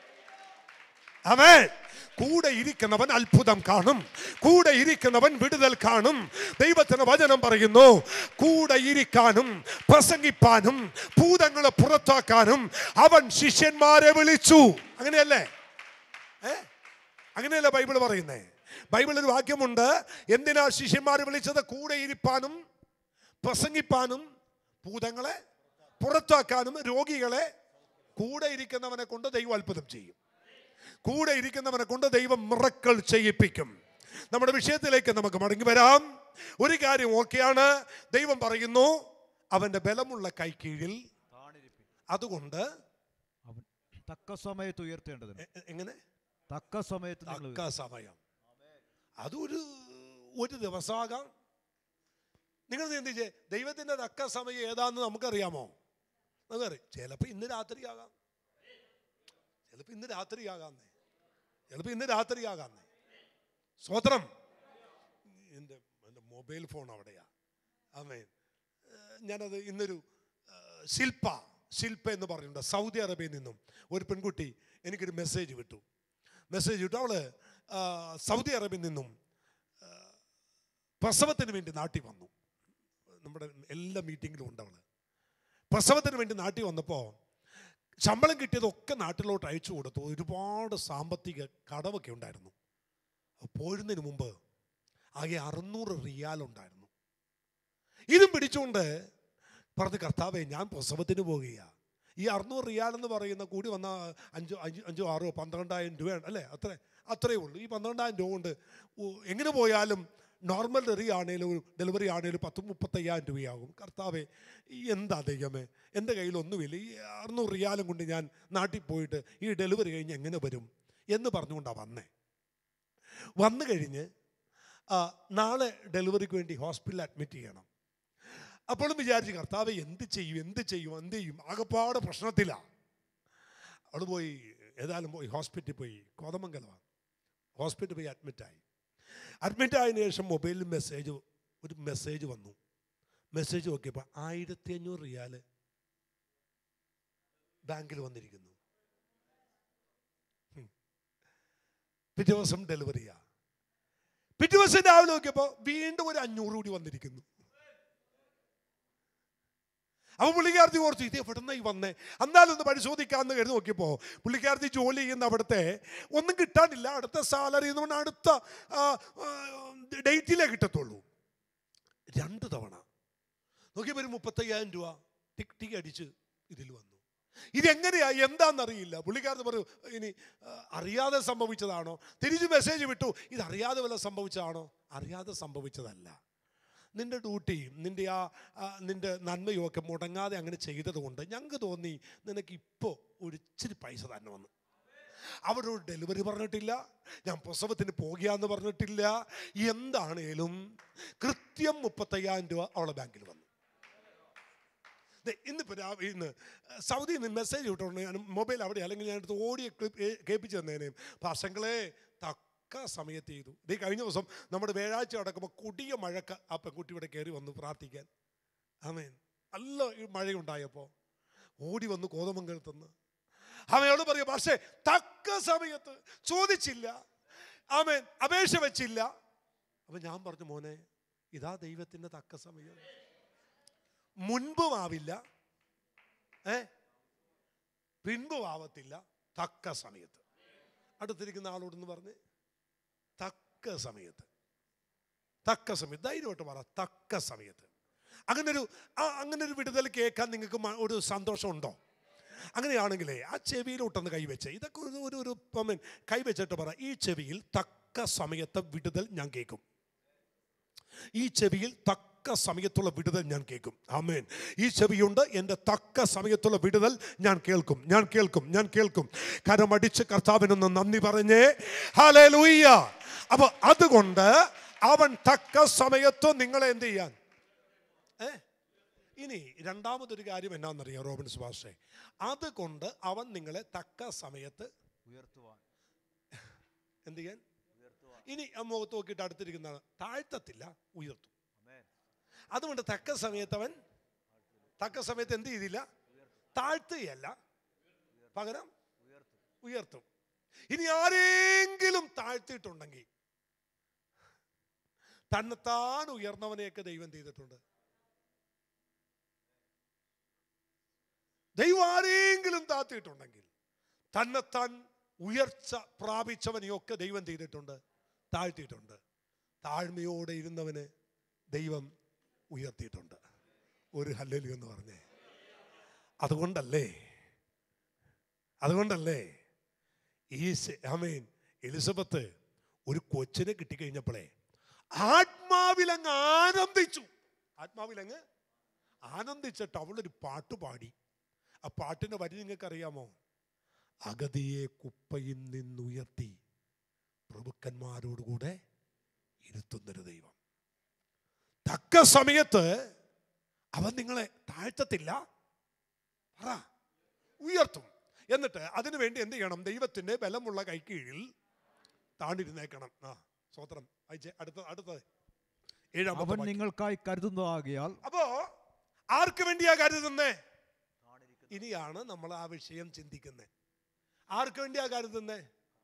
അവൻ കൂടെ ഇരിക്കുന്നവൻ അത്ഭുതം കാണും. കൂടെ ഇരിക്കുന്നവൻ വിടുതൽ കാണും. ദൈവത്തിന്റെ വചനം പറയുന്നു, കൂടെ ഇരിക്കാനും പ്രസംഗിപ്പാനും ഭൂതങ്ങളെ പുറത്താക്കാനും അവൻ ശിഷ്യന്മാരെ വിളിച്ചു. അങ്ങനെയല്ലേ? അങ്ങനെയല്ലേ ബൈബിൾ പറയുന്നേ? ബൈബിളിൽ ഒരു വാക്യമുണ്ട്, എന്തിനാ ശിഷ്യന്മാരെ വിളിച്ചത്? കൂടെ ഇരിപ്പാനും പ്രസംഗിപ്പാനും ഭൂതങ്ങളെ പുറത്താക്കാനും രോഗികളെ. കൂടെ ഇരിക്കുന്നവനെ കൊണ്ട് ദൈവം അത്ഭുതം ചെയ്യും. കൂടെ ഇരിക്കുന്നവനെ കൊണ്ട് ദൈവം മിറക്കിൾ ചെയ്യിപ്പിക്കും. നമ്മുടെ വിഷയത്തിലേക്ക് നമുക്ക് മടങ്ങി വരാം. ഒരു കാര്യം ഓക്കെയാണ്, ദൈവം പറയുന്നു അവന്റെ ബലമുള്ള കൈ കീഴിൽ, അതുകൊണ്ട് തക്ക സമയത്ത് ഉയർത്തേണ്ടത്. എങ്ങനെ? തക്ക സമയത്ത്. തക്ക സമയം. അതൊരു ദിവസമാകാം. നിങ്ങൾ ചിന്തിച്ചേ, ദൈവത്തിന്റെ തക്ക സമയം ഏതാന്ന് നമുക്കറിയാമോ? നമുക്കറിയാം. ചിലപ്പോൾ ഇന്ന് രാത്രിയാകാം, ചിലപ്പോൾ ഇന്ന് രാത്രിയാകാന്നേ, ചിലപ്പോൾ ഇന്ന് രാത്രിയാകാന്നേ. സ്വത്രം. എൻ്റെ മൊബൈൽ ഫോൺ അവിടെയാ. ആമേൻ. ഞാനത് ഇന്നൊരു ശില്പ എന്ന് പറഞ്ഞിട്ടുണ്ട്, സൗദി അറേബ്യയിൽ നിന്നും ഒരു പെൺകുട്ടി എനിക്കൊരു മെസ്സേജ് വിട്ടു. അവള് സൗദി അറേബ്യയിൽ നിന്നും പ്രസവത്തിന് വേണ്ടി നാട്ടിൽ വന്നു. നമ്മുടെ എല്ലാ മീറ്റിങ്ങിലും ഉണ്ട് അവള്. പ്രസവത്തിന് വേണ്ടി നാട്ടിൽ വന്നപ്പോൾ ശമ്പളം കിട്ടിയതൊക്കെ നാട്ടിലോട്ട് അയച്ചു കൊടുത്തു. ഒരുപാട് സാമ്പത്തിക കടമൊക്കെ ഉണ്ടായിരുന്നു. പോരുന്നതിന് മുമ്പ് ആകെ 600 റിയാൽ ഉണ്ടായിരുന്നു. ഇതും പിടിച്ചുകൊണ്ട് പറഞ്ഞ്, കർത്താവേ, ഞാൻ പ്രസവത്തിന് പോകുകയാണ്. ഈ 600 റിയാൽ എന്ന് പറയുന്ന കൂടി വന്ന 5, 6, 12,000 രൂപയാണ്, അല്ലേ? അത്രയേ ഉള്ളൂ. ഈ 12,000 രൂപ കൊണ്ട് എങ്ങനെ പോയാലും നോർമൽ ഡെലിവറി ആണെങ്കിലും 30-35,000 രൂപയാകും. കർത്താവേ, എന്താ ദൈവമേ, എൻ്റെ കയ്യിലൊന്നുമില്ല, ഈ 600 റിയാലും കൊണ്ട് ഞാൻ നാട്ടിൽ പോയിട്ട് ഈ ഡെലിവറി കഴിഞ്ഞ് എങ്ങനെ വരും എന്ന് പറഞ്ഞുകൊണ്ടാണ് വന്നു കഴിഞ്ഞ് നാളെ ഡെലിവറിക്ക് വേണ്ടി ഹോസ്പിറ്റലിൽ അഡ്മിറ്റ് ചെയ്യണം. അപ്പോഴും വിചാരിച്ചു, കർത്താവേ എന്ത് ചെയ്യും, ആകപ്പാടെ പ്രശ്നത്തിലാണ്. അവൾ പോയി, ഏതായാലും പോയി ഹോസ്പിറ്റലിൽ പോയി, കോതമംഗലമാണ്. ഹോസ്പിറ്റലിൽ പോയി അഡ്മിറ്റായതിനു ശേഷം മൊബൈലിൽ ഒരു മെസ്സേജ് വന്നു. മെസ്സേജ് നോക്കിയപ്പോൾ 1500 റിയാല് ബാങ്കിൽ വന്നിരിക്കുന്നു. പിറ്റേ ദിവസം ഡെലിവറിയാ. പിറ്റേ ദിവസം രാവിലെ നോക്കിയപ്പോൾ വീണ്ടും ഒരു 500 കൂടി വന്നിരിക്കുന്നു. അപ്പോൾ പുള്ളിക്കാരത്തി ഓർത്തു, ഇത് എവിടുന്നായി വന്നേ, എന്നാലും ഒന്ന് പരിശോധിക്കാമെന്ന് കരുതി നോക്കിയപ്പോൾ പുള്ളിക്കാരത്തി ജോലി ചെയ്യുന്ന അവിടുത്തെ ഒന്നും കിട്ടാനില്ല. അടുത്ത സാലറി എന്ന് പറഞ്ഞാൽ അടുത്ത ഡേറ്റിലേ കിട്ടത്തുള്ളൂ. 2 തവണ നോക്കിയപ്പോൾ ഒരു 35,000 രൂപ ടിക്ക് അടിച്ച് ഇതിൽ വന്നു. ഇതെങ്ങനെയാ, എന്താണെന്നറിയില്ല. പുള്ളിക്കാരത്ത് പറയൂ, ഇനി അറിയാതെ സംഭവിച്ചതാണോ? തിരിച്ച് മെസ്സേജ് വിട്ടു, ഇത് അറിയാതെ വല്ല സംഭവിച്ചതാണോ? അറിയാതെ സംഭവിച്ചതല്ല. നിൻ്റെ ഡ്യൂട്ടിയും നിൻ്റെ നന്മയും ഒക്കെ മുടങ്ങാതെ അങ്ങനെ ചെയ്തത് കൊണ്ട് ഞങ്ങൾക്ക് തോന്നി നിനക്ക് ഇപ്പോൾ ഒരു ഇച്ചിരി പൈസ തന്നെ വന്നു. അവിടെ ഒരു ഡെലിവറി പറഞ്ഞിട്ടില്ല, ഞാൻ പ്രസവത്തിന് പോകുകയെന്ന് പറഞ്ഞിട്ടില്ല. എന്താണേലും കൃത്യം 35,000 രൂപ അവളെ ബാങ്കിൽ വന്നു. ഇന്ന് സൗദിയിൽ നിന്ന് മെസ്സേജ് വിട്ടോണ്ട് ഞാൻ മൊബൈൽ അവിടെ, അല്ലെങ്കിൽ ഞാൻ എടുത്ത് ഓടിയ കേൾപ്പിച്ച് തന്നേനേയും. പാസ്റ്റങ്ങളെ തക്ക സമയത്ത് ചെയ്തു. ഈ കഴിഞ്ഞ ദിവസം നമ്മുടെ വ്യാഴാഴ്ച അടക്കുമ്പോൾ കൊടിയ മഴക്ക് ആ പെൺകുട്ടി ഇവിടെ കയറി വന്നു പ്രാർത്ഥിക്കാൻ. ആമേൻ. നല്ല മഴയുണ്ടായപ്പോൾ ഓടി വന്നു കോതമംഗലത്തുനിന്ന്. അവനോട് പറയുക, പക്ഷേ തക്ക സമയത്ത് ചോദിച്ചില്ല, ആമേൻ, അപേക്ഷ വെച്ചില്ല. അപ്പം ഞാൻ പറഞ്ഞു, മോനെ, ഇതാ ദൈവത്തിൻ്റെ തക്ക സമയം. മുൻപും ആവില്ല, പിൻപും ആവത്തില്ല, തക്ക സമയത്ത്. അടുത്തിരിക്കുന്ന ആളോടൊന്ന് പറഞ്ഞ്, തക്ക സമയത്ത്. ധൈര്യമായിട്ട് പറ, തക്ക സമയത്ത്. അങ്ങനൊരു വിടുതൽ കേൾക്കാൻ നിങ്ങൾക്ക് ഒരു സന്തോഷമുണ്ടോ? അങ്ങനെയാണെങ്കിലേ ആ ചെവിയിലോട്ടൊന്ന് കൈവച്ച്, ഇതൊക്കെ ഒരു കൈവച്ചിട്ട് പറ, ഈ ചെവിയിൽ തക്ക സമയത്ത് വിടുതൽ ഞാൻ കേൾക്കും. ഈ ചെവിയിൽ തക്ക സമയത്തുള്ള വിടുതൽ ഞാൻ കേൾക്കും. ആമേൻ. ഈ ചെവിയുണ്ട്, എൻ്റെ തക്ക സമയത്തുള്ള വിടുതൽ ഞാൻ കേൾക്കും. കരമടിച്ച് കർത്താവിനൊന്ന് നന്ദി പറഞ്ഞേ. ഹല്ലേലൂയ. അപ്പൊ അതുകൊണ്ട് അവൻ തക്ക സമയത്ത് നിങ്ങളെ എന്ത് ചെയ്യാൻ. ഇനി രണ്ടാമതൊരു കാര്യം എന്നാന്നറിയാം റോബിൻസ് പാസ്റ്റേ, അതുകൊണ്ട് അവൻ നിങ്ങളെ തക്ക സമയത്ത് ഉയർത്തുവാൻ എന്ത് ചെയ്യാൻ. ഇനി ആ മുഖത്ത് നോക്കിയിട്ട് അടുത്തിരിക്കുന്ന താഴ്ത്തത്തില്ല, ഉയർത്തും. അതുകൊണ്ട് തക്ക സമയത്ത് എന്ത് ചെയ്തില്ല, താഴ്ത്തുകയല്ല, പകരം ഉയർത്തും. ഇനി ആരെങ്കിലും താഴ്ത്തിയിട്ടുണ്ടെങ്കിൽ തന്നെത്താൻ ഉയർന്നവനെയൊക്കെ ദൈവം ചെയ്തിട്ടുണ്ട്. ദൈവം ആരെങ്കിലും താഴ്ത്തിയിട്ടുണ്ടെങ്കിൽ തന്നെത്താൻ ഉയർച്ച പ്രാപിച്ചവനെയൊക്കെ ദൈവം ചെയ്തിട്ടുണ്ട്, താഴ്ത്തിയിട്ടുണ്ട്. താഴ്മയോടെ ഇരുന്നവന് ദൈവം ഉയർത്തിയിട്ടുണ്ട്. ഒരു ഹല്ലേലൂയ എന്ന് പറഞ്ഞേ. അതുകൊണ്ടല്ലേ എലിസബത്ത് ഒരു കൊച്ചിനെ കിട്ടിക്കഴിഞ്ഞപ്പോഴേ ആത്മാവിലങ്ങ് ആനന്ദിച്ചിട്ട് അവളൊരു പാട്ട് പാടി. ആ പാട്ടിൻ്റെ വരി നിങ്ങൾക്കറിയാമോ? അഗതിയെ കുപ്പയിൽ നിന്നുയർത്തി പ്രഭുക്കന്മാരോടുകൂടെ ഇരുത്തുന്നൊരു ദൈവം. തക്ക സമയത്ത് അവൻ നിങ്ങളെ താഴ്ത്തത്തില്ല, ഉയർത്തും. എന്നിട്ട് അതിനുവേണ്ടി എന്ത് ചെയ്യണം? ദൈവത്തിൻ്റെ ബലമുള്ള കൈക്കീഴിൽ താണിരുന്നേക്കണം. സ്തോത്രം. അടുത്തത് 7. അവൻ നിങ്ങൾക്കായി കരുതുന്നതാകിയാൽ. അപ്പോ ആർക്ക് വേണ്ടിയാ കരുതുന്നേ? ഇനിയാണ് നമ്മൾ ആ വിഷയം ചിന്തിക്കുന്നത്. ആർക്ക് വേണ്ടിയാ കരുതുന്നേ?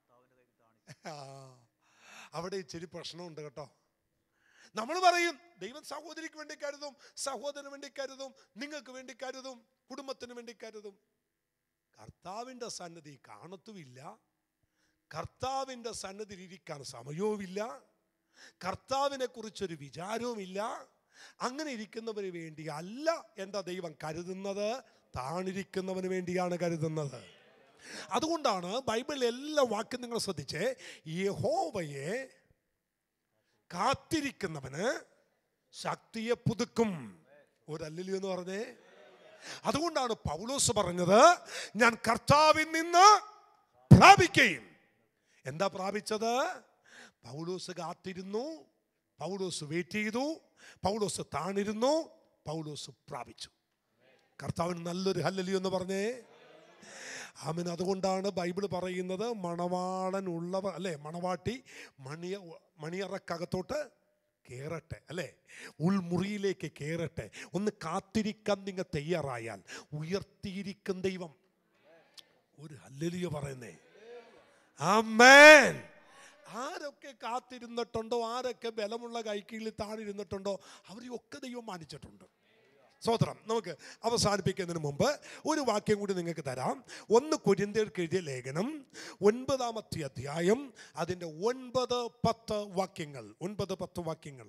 അവിടെ ഇച്ചിരി പ്രശ്നമുണ്ട് കേട്ടോ. നമ്മൾ പറയും ദൈവം സഹോദരിക്ക് വേണ്ടി കരുതും, സഹോദരന് വേണ്ടി കരുതും, നിങ്ങൾക്ക് വേണ്ടി കരുതും, കുടുംബത്തിന് വേണ്ടി കരുതും. കർത്താവിൻ്റെ സന്നിധി കാണത്തുമില്ല, കർത്താവിൻ്റെ സന്നിധിയിൽ ഇരിക്കാൻ സമയവുമില്ല, കർത്താവിനെ കുറിച്ചൊരു വിചാരവുമില്ല. അങ്ങനെ ഇരിക്കുന്നവന് വേണ്ടി അല്ല എൻ്റെ ദൈവം കരുതുന്നത്, താണിരിക്കുന്നവന് വേണ്ടിയാണ് കരുതുന്നത്. അതുകൊണ്ടാണ് ബൈബിളിലെ എല്ലാ വാക്യം നിങ്ങൾ ശ്രദ്ധിച്ചേ, യഹോവയെ കാത്തിരിക്കുന്നവന് ശക്തിയെ പുതുക്കും. ഒരു ഹല്ലേലൂയ എന്ന് പറഞ്ഞേ. അതുകൊണ്ടാണ് പൗലോസ് പറഞ്ഞത്, ഞാൻ കർത്താവിൽ നിന്ന് പ്രാപിക്കുകയും. എന്താ പ്രാപിച്ചത്? പൗലോസ് കാത്തിരുന്നു, പൗലോസ് വെയിറ്റ് ചെയ്തു, പൗലോസ് താണിരുന്നു, പൗലോസ് പ്രാപിച്ചു. കർത്താവിന് നല്ലൊരു ഹല്ലേലൂയ എന്ന് പറഞ്ഞേ. ആമേൻ. അതുകൊണ്ടാണ് ബൈബിൾ പറയുന്നത്, മണവാളൻ ഉള്ളവർ അല്ലേ, മണവാട്ടി മണിയറക്കകത്തോട്ട് കേറട്ടെ അല്ലേ, ഉൾമുറിയിലേക്ക് കേറട്ടെ. ഒന്ന് കാത്തിരിക്കാൻ നിങ്ങൾ തയ്യാറായാൽ ഉയർത്തിയിരിക്കും ദൈവം. ഒരു ഹല്ലേലൂയ പറയുന്നേ. ആമേൻ. ആരൊക്കെ കാത്തിരുന്നിട്ടുണ്ടോ, ആരൊക്കെ ബലമുള്ള കൈക്കീഴിൽ താണിരുന്നിട്ടുണ്ടോ, അവരെയൊക്കെ ദൈവം മാനിച്ചിട്ടുണ്ട്. സ്തോത്രം. നമുക്ക് അവസാനിപ്പിക്കുന്നതിന് മുമ്പ് ഒരു വാക്യം കൂടി നിങ്ങൾക്ക് തരാം. 1 കൊരിന്ത്യർക്ക് എഴുതിയ ലേഖനം 9-ാമത്തെ അധ്യായം, അതിൻ്റെ 9-10 വാക്യങ്ങൾ. 9-10 വാക്യങ്ങൾ.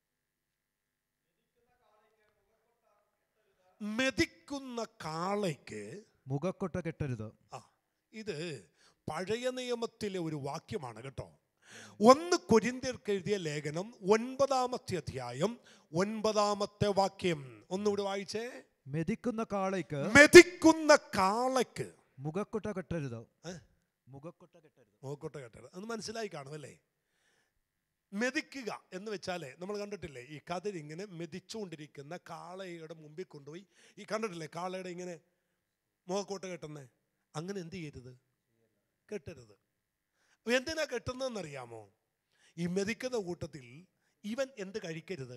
മെതിക്കുന്ന കാളയ്ക്ക് മുഖക്കൊട്ട കെട്ടരുത്. ഇത് പഴയ നിയമത്തിലെ ഒരു വാക്യമാണ് കേട്ടോ. 1 കൊരിന്ത്യർക്ക് എഴുതിയ ലേഖനം 9-ാമത്തെ അധ്യായം 9-ാമത്തെ വാക്യം. ഒന്നുകൂടി വായിച്ചേ. മെതിക്കുന്ന കാളയ്ക്ക് മുഖക്കൊട്ട കെട്ടരുത്. മുഖക്കൊട്ട കെട്ടരുത് എന്ന് മനസ്സിലായി കാണുമല്ലേ? മെതിക്കുക എന്ന് വെച്ചാലേ, നമ്മൾ കണ്ടിട്ടില്ലേ ഈ കതിരിങ്ങനെ മെതിച്ചുകൊണ്ടിരിക്കുന്ന കാളയുടെ മുമ്പിൽ കൊണ്ടുപോയി ഈ കണ്ടിട്ടില്ലേ കാളയുടെ ഇങ്ങനെ മുഖക്കോട്ട കെട്ടുന്നേ. അങ്ങനെ എന്ത് ചെയ്യരുത്? കെട്ടരുത്. എന്തിനാ കെട്ടുന്നതെന്നറിയാമോ? ഈ മെതിക്കുന്ന കൂട്ടത്തിൽ ഇവൻ എന്ത് കഴിക്കരുത്?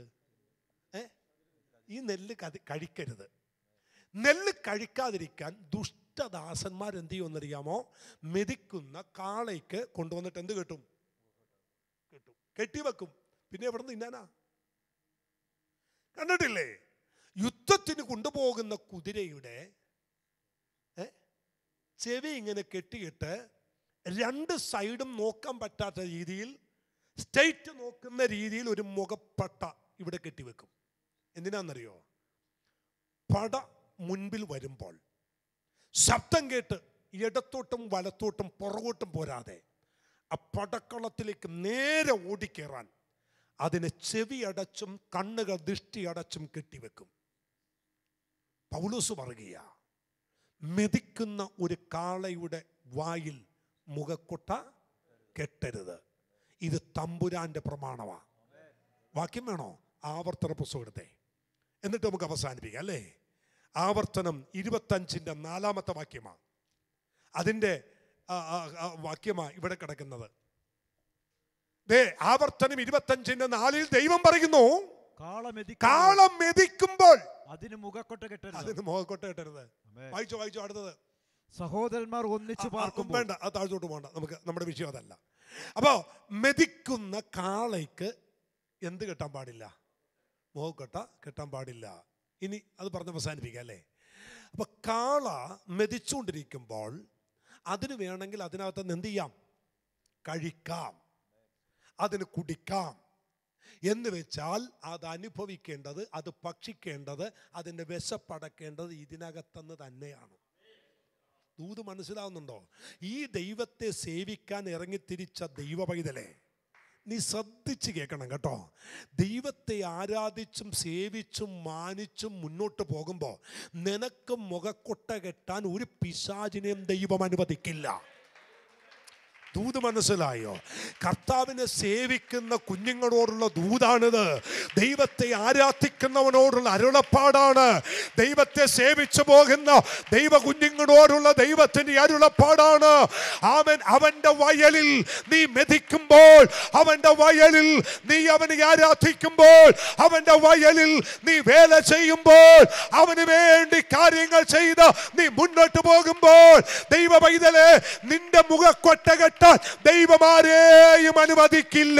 ഈ നെല്ല് കഴിക്കരുത്. നെല്ല് കഴിക്കാതിരിക്കാൻ ദുഷ്ടദാസന്മാരെന്ത് ചെയ്യുമെന്നറിയാമോ? മെതിക്കുന്ന കാളയ്ക്ക് കൊണ്ടുവന്നിട്ട് എന്ത് കെട്ടും? കെട്ടിവെക്കും. പിന്നെ എവിടെ നിന്ന് തിന്നാനാ? കണ്ടിട്ടില്ലേ? യുദ്ധത്തിന് കൊണ്ടുപോകുന്ന കുതിരയുടെ ചെവി ഇങ്ങനെ കെട്ടിയിട്ട് 2 സൈഡും നോക്കാൻ പറ്റാത്ത രീതിയിൽ, സ്റ്റേറ്റ് നോക്കുന്ന രീതിയിൽ ഒരു മുഖപ്പട്ട ഇവിടെ കെട്ടിവെക്കും. എന്തിനാണെന്നറിയോ? പട മുൻപിൽ വരുമ്പോൾ ശബ്ദം കേട്ട് ഇടത്തോട്ടും വലത്തോട്ടും പുറകോട്ടും പോരാതെ ആ പടക്കളത്തിലേക്ക് നേരെ ഓടിക്കേറാൻ അതിനെ ചെവി അടച്ചും കണ്ണുകൾ ദൃഷ്ടി അടച്ചും കെട്ടിവെക്കും. പൗലോസ് പറയുക, മെതിക്കുന്ന ഒരു കാളയുടെ വായിൽ മുഖക്കൊട്ട കെട്ടരുത്. ഇത് തമ്പുരാന്റെ പ്രമാണമാണ്. വാക്യം വേണോ? ആവർത്തന പുസ്തകത്തെ. എന്നിട്ട് നമുക്ക് അവസാനിപ്പിക്കാം അല്ലേ? ആവർത്തനം 25-ന്റെ 4-ാമത്തെ വാക്യമാണ്. അതിൻ്റെ വാക്യമാണ് ഇവിടെ കിടക്കുന്നത്. ആവർത്തനം 25-ന്റെ 4-ൽ ദൈവം പറയുന്നു, കാള മെതിക്കുമ്പോൾ അതിന് മുഖക്കൊട്ട കെട്ടരുത്. വായിച്ചോ അടുത്തത്. സഹോദരന്മാർ ഒന്നിച്ചു പാർക്കും. വേണ്ട, അത് താഴോട്ട് പോകണ്ട, നമുക്ക് നമ്മുടെ വിഷയം അതല്ല. അപ്പോ മെതിക്കുന്ന കാളയ്ക്ക് എന്ത് കെട്ടാൻ പാടില്ല? മുഖക്കൊട്ട കെട്ടാൻ പാടില്ല. ഇനി അത് പറഞ്ഞ് അവസാനിപ്പിക്കാം അല്ലേ? അപ്പൊ കാള മെതിച്ചുകൊണ്ടിരിക്കുമ്പോൾ അതിന് വേണമെങ്കിൽ അതിനകത്ത് എന്ത് ചെയ്യാം? കഴിക്കാം, അതിന് കുടിക്കാം. എന്ന് വെച്ചാൽ അത് അനുഭവിക്കേണ്ടത്, അത് ഭക്ഷിക്കേണ്ടത്, അതിൻ്റെ വിശപ്പടക്കേണ്ടത് ഇതിനകത്തുനിന്ന് തന്നെയാണ്. ദൂത് മനസ്സിലാവുന്നുണ്ടോ? ഈ ദൈവത്തെ സേവിക്കാൻ ഇറങ്ങിത്തിരിച്ച ദൈവ പൈതലേ, നീ ശ്രദ്ധിച്ച് കേൾക്കണം കേട്ടോ. ദൈവത്തെ ആരാധിച്ചും സേവിച്ചും മാനിച്ചും മുന്നോട്ട് പോകുമ്പോൾ നിനക്ക് മുഖക്കൊട്ട കെട്ടാൻ ഒരു പിശാചിനെയും ദൈവം അനുവദിക്കില്ല. ദൂത് മനസ്സിലായോ? കർത്താവിനെ സേവിക്കുന്ന കുഞ്ഞുങ്ങളോടുള്ള ദൂതാണിത്. ദൈവത്തെ ആരാധിക്കുന്നവനോടുള്ള അരുളപ്പാടാണ്. ദൈവത്തെ സേവിച്ചു പോകുന്ന ദൈവ കുഞ്ഞുങ്ങളോടുള്ള ദൈവത്തിന്റെ അരുളപ്പാടാണ്. അവന്റെ വയലിൽ നീ മെതിക്കുമ്പോൾ, അവന്റെ വയലിൽ നീ അവനെ ആരാധിക്കുമ്പോൾ, അവന്റെ വയലിൽ നീ വേല ചെയ്യുമ്പോൾ, അവന് വേണ്ടി കാര്യങ്ങൾ ചെയ്ത് നീ മുന്നോട്ട് പോകുമ്പോൾ, ദൈവ പൈതലേ, നിന്റെ മുഖക്കൊട്ട കെട്ട ദൈവമാരെയും അനുവദിക്കില്ല.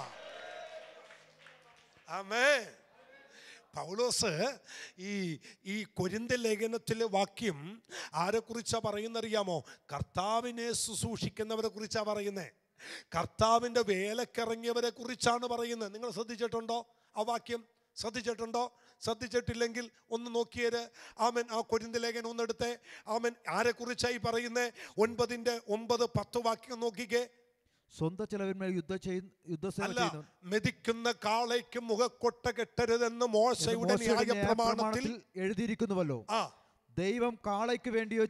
ആമേൻ. പൗലോസ് ഈ കൊരിന്ത്യർ ലേഖനത്തിലെ വാക്യം ആരെക്കുറിച്ചാ പറയുന്നറിയാമോ? കർത്താവിനെ ശുശ്രൂഷിക്കുന്നവരെ കുറിച്ചാണ് പറയുന്നത്. കർത്താവിൻ്റെ വേലക്കിറങ്ങിയവരെ കുറിച്ചാണ് പറയുന്നത്. നിങ്ങൾ ശ്രദ്ധിച്ചിട്ടുണ്ടോ? ആ വാക്യം ശ്രദ്ധിച്ചിട്ടുണ്ടോ? ശ്രദ്ധിച്ചിട്ടില്ലെങ്കിൽ ഒന്ന് നോക്കിയേര്. ആമൻ, ആ കൊരിന്ത് ലേഖനം ഒന്നെടുത്തേ. ആമൻ, ആരെക്കുറിച്ചായി പറയുന്നേ? 9:9-10 വാക്യം നോക്കിക്കേ. സ്വന്തം ചെലവിന്മേൽ യുദ്ധസേവ ചെയ്യുന്നു. മെതിക്കുന്ന കാളയ്ക്ക് മുഖക്കൊട്ട കെട്ടരുതെന്ന് മോശയുടെ ന്യായപ്രമാണത്തിൽ എഴുതിയിരിക്കുന്നുവല്ലോ. ദൈവം കാളയ്ക്ക്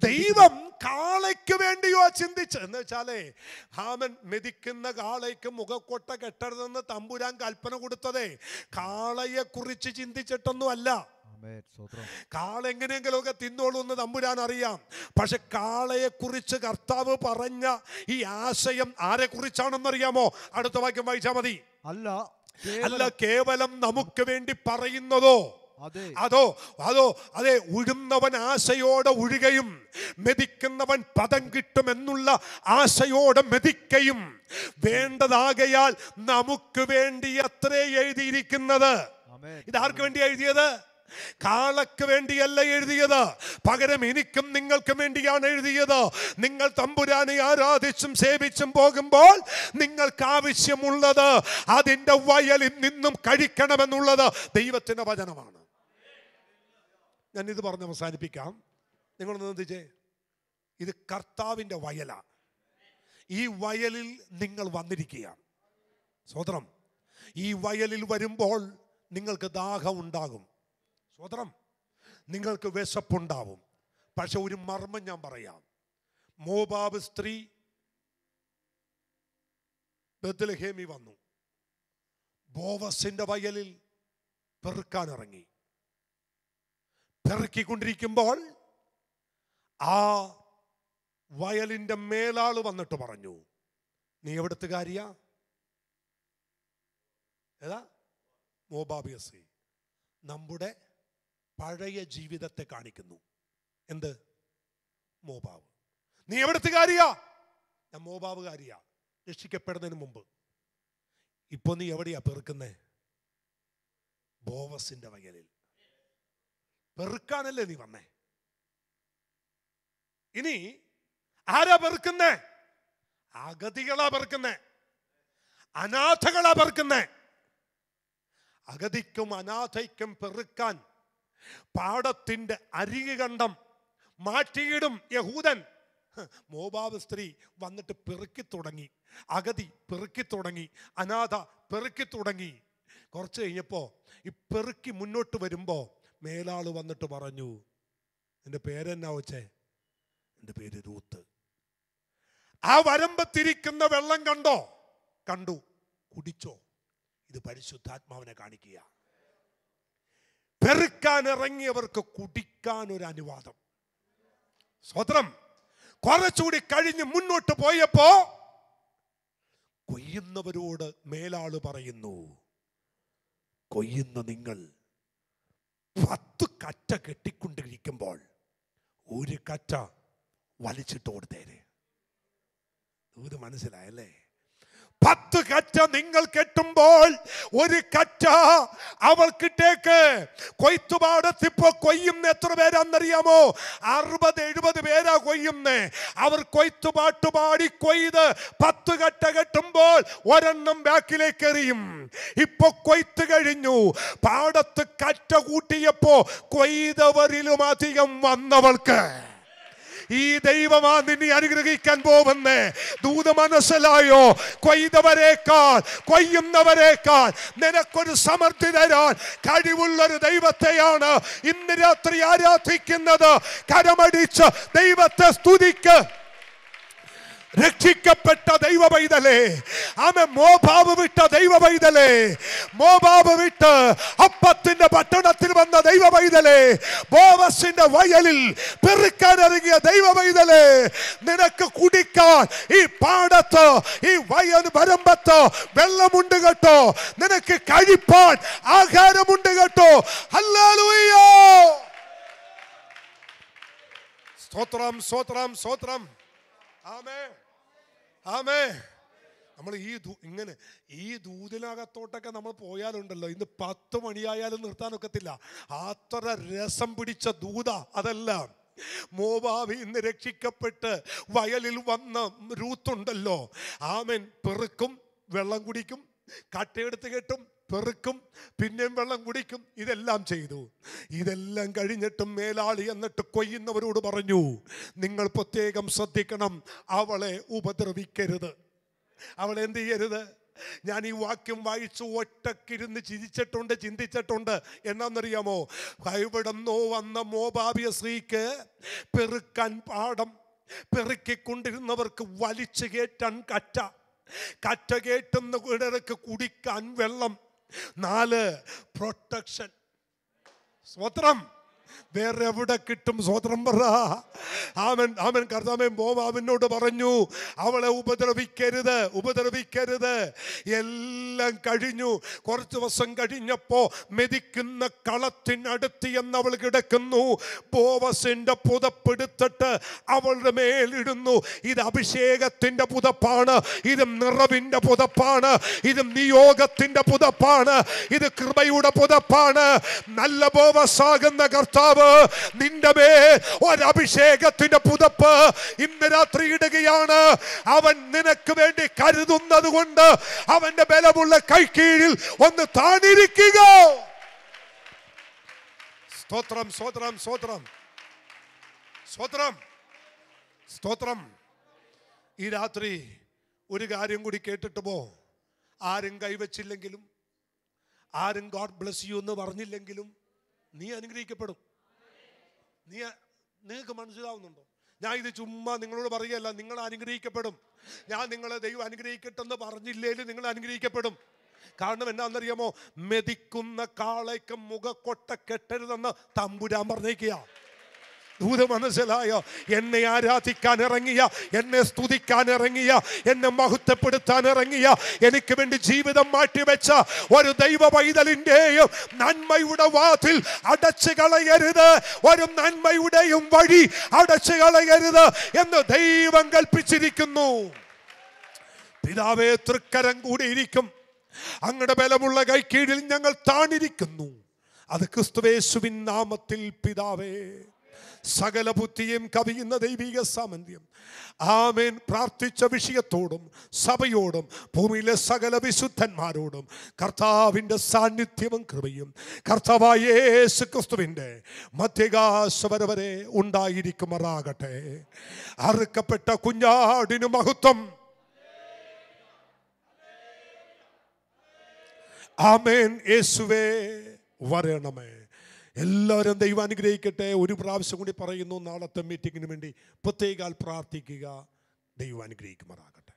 വേണ്ടിയോ ചിന്തിച്ച് എന്ന് വെച്ചാലേ, ആമൻ, മെതിക്കുന്ന കാളയ്ക്ക് മുഖക്കൊട്ട കെട്ടരുതെന്ന് തമ്പുരാൻ കൽപ്പന കൊടുത്തതേ കാളയെ കുറിച്ച് ചിന്തിച്ചിട്ടൊന്നും അല്ല. കാള എങ്ങനെയെങ്കിലുമൊക്കെ തിന്നോളൂ എന്ന് തമ്പുരാൻ അറിയാം. പക്ഷെ കാളയെ കുറിച്ച് കർത്താവ് പറഞ്ഞ ഈ ആശയം ആരെ കുറിച്ചാണെന്നറിയാമോ? അടുത്ത വാക്യം വായിച്ചാൽ മതി. അല്ല കേവലം നമുക്ക് വേണ്ടി പറയുന്നതോ, അതെ, ഉഴുന്നവൻ ആശയോടെ ഉഴുകയും മെതിക്കുന്നവൻ പദം കിട്ടുമെന്നുള്ള ആശയോടെ മെതിക്കയും വേണ്ടതാകയാൽ നമുക്ക് വേണ്ടി അത്രേ എഴുതിയിരിക്കുന്നത്. ഇതാർക്ക് വേണ്ടി എഴുതിയത്? കാളക്ക് വേണ്ടിയല്ല എഴുതിയത്, പകരം എനിക്കും നിങ്ങൾക്കും വേണ്ടിയാണ് എഴുതിയത്. നിങ്ങൾ തമ്പുരാനെ ആരാധിച്ചും സേവിച്ചും പോകുമ്പോൾ നിങ്ങൾക്ക് ആവശ്യമുള്ളത് അതിൻ്റെ വയലിൽ നിന്നും കഴിക്കണമെന്നുള്ളത് ദൈവത്തിൻ്റെ വചനമാണ്. ഞാനിത് പറഞ്ഞ് അവസാനിപ്പിക്കാം. നിങ്ങളൊന്ന് ചിന്തിച്ചേ, ഇത് കർത്താവിൻ്റെ വയലാണ്. ഈ വയലിൽ നിങ്ങൾ വന്നിരിക്കുകയാണ്. സ്വതന്ത്രം. ഈ വയലിൽ വരുമ്പോൾ നിങ്ങൾക്ക് ദാഹം ഉണ്ടാകും. സ്വതന്ത്രം. നിങ്ങൾക്ക് വിശപ്പുണ്ടാവും. പക്ഷെ ഒരു മർമ്മം ഞാൻ പറയാം. മോവാബ് സ്ത്രീ ബെത്ലഹേമിൽ വന്നു. ബോവസിന്റെ വയലിൽ പെറുക്കാനിറങ്ങി. പെറുക്കിക്കൊണ്ടിരിക്കുമ്പോൾ ആ വയലിന്റെ മേലാള് വന്നിട്ട് പറഞ്ഞു, നീ എവിടത്തുകാരിയാ? ഏതാ? മോവാബിയ സ്ത്രീ. നമ്മുടെ പഴയ ജീവിതത്തെ കാണിക്കുന്നു. എന്ത്? മോവാബ്. നീ എവിടത്തുകാരിയാ? ഞാൻ മോവാബുകാരിയാ, രക്ഷിക്കപ്പെടുന്നതിന് മുമ്പ്. ഇപ്പൊ നീ എവിടെയാ പെറുക്കുന്നേ? ബോവസിന്റെ വയലിൽ. പെറുക്കാനല്ലേ നീ വന്നേ? ഇനി ആരാ പെറുക്കുന്നേ? അഗതികളാ പെറുക്കുന്നേ, അനാഥകളാ പെറുക്കുന്നേ. അഗതിക്കും അനാഥയ്ക്കും പെറുക്കാൻ പാടത്തിന്റെ അരികു കണ്ടം മാറ്റിയിടും യഹൂദൻ. മോവാബ് സ്ത്രീ വന്നിട്ട് പെറുക്കി തുടങ്ങി. അഗതി പെറുക്കി തുടങ്ങി, അനാഥ പെറുക്കി തുടങ്ങി. കുറച്ച് കഴിഞ്ഞപ്പോ ഈ പെറുക്കി മുന്നോട്ട് വരുമ്പോ മേലാള് വന്നിട്ട് പറഞ്ഞു, എൻ്റെ പേരെന്നാ വെച്ചേ? എൻ്റെ പേര് രൂത്ത്. ആ വരമ്പത്തിരിക്കുന്ന വെള്ളം കണ്ടോ? കണ്ടു. കുടിച്ചോ? ഇത് പരിശുദ്ധാത്മാവിനെ കാണിക്കുക. പെറുക്കാൻ ഇറങ്ങിയവർക്ക് കുടിക്കാൻ ഒരു അനുവാദം. സ്വതന്ത്രം. കുറച്ചുകൂടി കഴിഞ്ഞ് മുന്നോട്ട് പോയപ്പോ കൊയ്യുന്നവരോട് മേലാള് പറയുന്നു, കൊയ്യുന്ന നിങ്ങൾ 10 കറ്റ കെട്ടിക്കൊണ്ടിരിക്കുമ്പോൾ ഒരു കറ്റ വലിച്ചിട്ട് കൊടുത്തേരെ. ഇത് മനസ്സിലായല്ലേ? 10 കറ്റ നിങ്ങൾ കെട്ടുമ്പോൾ ഒരു കറ്റ അവൾക്കിട്ടേക്ക്. കൊയ്ത്തുപാടത്തിപ്പോ കൊയ്യുന്ന എത്ര പേരാന്നറിയാമോ? 60-70 പേരാ കൊയ്യുന്നേ. അവർ കൊയ്ത്തുപാട്ടുപാടി കൊയ്ത് 10 കറ്റ കെട്ടുമ്പോൾ ഒരെണ്ണം ബാക്കിലേക്ക് എറിയും. ഇപ്പൊ കൊയ്ത്ത് കഴിഞ്ഞു. പാടത്ത് കറ്റ കൂട്ടിയപ്പോ കൊയ്തവരിലും അധികം വന്നവൾക്ക് ഈ ദൈവമാ നിന്നെ അനുഗ്രഹിക്കാൻ പോകുന്നേ. ദൂത് മനസ്സിലായോ? കൊയ്തവരേക്കാൾ കൊയ്യുന്നവരേക്കാൾ നിനക്കൊരു സമൃദ്ധി തരാൻ കഴിവുള്ളൊരു ദൈവത്തെയാണ് ഇന്ന് രാത്രി ആരാധിക്കുന്നത്. കരമടിച്ച് ദൈവത്തെ സ്തുതിക്ക്. രക്ഷിക്കപ്പെട്ട ദൈവ പൈതലേ, ആമേൻ. മോവാബ് വിട്ട ദൈവ പൈതലേ, മോവാബ് വിട്ട് അപ്പത്തിന്റെ പട്ടണത്തിൽ വന്ന ദൈവ പൈതലേ, ബോവസിന്റെ വയലിൽ പെറുക്കാൻ ഇറങ്ങിയ ദൈവ പൈതലേ, നിനക്ക് കുടിക്കാൻ ഈ പാടത്ത്, ഈ വയൽ വരമ്പത്ത് വെള്ളമുണ്ട് കേട്ടോ. നിനക്ക് കഴിപ്പാൻ ആഹാരമുണ്ട് കേട്ടോ. ഹല്ലേലൂയ. സ്തോത്രം, സ്തോത്രം, സ്തോത്രം. ആമേൻ, ആമേൻ. നമ്മൾ ഇങ്ങനെ ഈ ദൂതിനകത്തോട്ടൊക്കെ നമ്മൾ പോയാലുണ്ടല്ലോ, ഇന്ന് 10 മണിയായാലും നിർത്താനൊക്കത്തില്ല. അത്ര രസം പിടിച്ച ദൂത അതെല്ലാം. മോവാബ് ഇന്ന് രക്ഷിക്കപ്പെട്ട് വയലിൽ വന്ന രൂത്തുണ്ടല്ലോ, ആമേൻ. പെറുക്കും, വെള്ളം കുടിക്കും, കട്ടയെടുത്ത് കെട്ടും, പെറുക്കും, പിന്നെയും വെള്ളം കുടിക്കും. ഇതെല്ലാം ചെയ്തു. ഇതെല്ലാം കഴിഞ്ഞിട്ടും മേലാളി എന്നിട്ട് കൊയ്യുന്നവരോട് പറഞ്ഞു, നിങ്ങൾ പ്രത്യേകം ശ്രദ്ധിക്കണം, അവളെ ഉപദ്രവിക്കരുത്. അവളെ എന്ത് ചെയ്യരുത്? ഞാൻ ഈ വാക്യം വായിച്ചു ഒറ്റക്കിരുന്ന് ചിന്തിച്ചിട്ടുണ്ട്. എന്നാന്നറിയാമോ? കൈവിടന്നോ വന്ന മോബാബിയ സ്ത്രീക്ക് പെറുക്കാൻ പാടം, പെറുക്കിക്കൊണ്ടിരുന്നവർക്ക് വലിച്ചു കയറ്റാൻ കറ്റ കയറ്റുന്ന ഇടർക്ക് കുടിക്കാൻ വെള്ളം. 4 പ്രൊട്ടക്ഷൻ. സ്വത്രം വേറെ എവിടെ കിട്ടും? സ്വത്രം പറ. അവൻ കർത്താവേ മോവാബിനോട് പറഞ്ഞു, അവളെ ഉപദ്രവിക്കരുത്. എല്ലാം കഴിഞ്ഞു. കുറച്ച് ദിവസം കഴിഞ്ഞപ്പോ മെതിക്കുന്ന കളത്തിനടുത്ത് എന്ന് അവൾ കിടക്കുന്നു. ബോവസിന്റെ പുതപ്പെടുത്തിട്ട് അവളുടെ മേലിടുന്നു. ഇത് അഭിഷേകത്തിന്റെ പുതപ്പാണ്, ഇത് നിറവിന്റെ പുതപ്പാണ്, ഇത് നിയോഗത്തിന്റെ പുതപ്പാണ്, ഇത് കൃപയുടെ പുതപ്പാണ്. നല്ല ബോവസാകുന്ന കർത്താവ് നിന്റെ മേൽ ഒരഭിഷേകത്തിന്റെ പുതപ്പ് ഇന്ന് രാത്രി ഇടുകയാണ്. അവൻ നിനക്ക് വേണ്ടി കരുതുന്നത് കൊണ്ട് അവന്റെ ബലമുള്ള കൈക്കീഴിൽ ഒന്ന് താണിരിക്കുക. സ്തോത്രം, സ്തോത്രം, സ്തോത്രം, സ്തോത്രം, സ്തോത്രം. ഈ രാത്രി ഒരു കാര്യം കൂടി കേട്ടിട്ട് പോ. ആരും കൈവച്ചില്ലെങ്കിലും, ആരും ഗോഡ് ബ്ലെസ് യു എന്ന് പറഞ്ഞില്ലെങ്കിലും നീ അനുഗ്രഹിക്കപ്പെടും. നിങ്ങൾക്ക് മനസ്സിലാവുന്നുണ്ടോ? ഞാൻ ഇത് ചുമ്മാ നിങ്ങളോട് പറയുകയല്ല, നിങ്ങൾ അനുഗ്രഹിക്കപ്പെടും. ഞാൻ നിങ്ങളെ ദൈവം അനുഗ്രഹിക്കട്ടെന്ന് പറഞ്ഞില്ലേലും നിങ്ങൾ അനുഗ്രഹിക്കപ്പെടും. കാരണം എന്നാന്നറിയാമോ? മെതിക്കുന്ന കാളയ്ക്ക് മുഖക്കൊട്ട കെട്ടരുതെന്ന് തമ്പുരാൻ പറഞ്ഞേക്കുക. ദൂത് മനസ്സിലായോ? എന്നെ ആരാധിക്കാൻ ഇറങ്ങിയ, എന്നെ സ്തുതിക്കാൻ ഇറങ്ങിയ, എന്നെ മഹത്വപ്പെടുത്താൻ ഇറങ്ങിയ, എനിക്ക് വേണ്ടി ജീവിതം മാറ്റിവെച്ച ഒരു ദൈവ പൈതലിന്റെയും നന്മയുടെ വാതിൽ അടച്ചു കളയരുത്, ഒരു നന്മയുടെയും വഴി അടച്ചു കളയരുത് എന്ന് ദൈവം കൽപ്പിച്ചിരിക്കുന്നു. പിതാവേ, തൃക്കരം കൂടിയിരിക്കും. അങ്ങയുടെ ബലമുള്ള കൈക്കീഴിൽ ഞങ്ങൾ താണിരിക്കുന്നു. അത് ക്രിസ്തുയേശുവിൻ നാമത്തിൽ പിതാവേ. സകല ബുദ്ധിയും കവിയുന്ന ദൈവിക സാമന്ത്യം, ആമേൻ. പ്രാർത്ഥിച്ച വിഷയത്തോടും സഭയോടും ഭൂമിയിലെ സകല വിശുദ്ധന്മാരോടും കർത്താവിൻ്റെ സാന്നിധ്യവും കൃപയും കർത്താവായ യേശു ക്രിസ്തുവിൻ്റെ മധ്യകാശവര വരെ ഉണ്ടായിരിക്കുമാറാകട്ടെ. അറുക്കപ്പെട്ട കുഞ്ഞാടിനു മഹത്വം. ആമേൻ. യേശുവേ വരണമേ. എല്ലാവരും ദൈവം അനുഗ്രഹിക്കട്ടെ. ഒരു പ്രാവശ്യം കൂടി പറയുന്നു, നാളത്തെ മീറ്റിങ്ങിന് വേണ്ടി പ്രത്യേകം പ്രാർത്ഥിക്കുക. ദൈവം അനുഗ്രഹിക്കുമാറാകട്ടെ.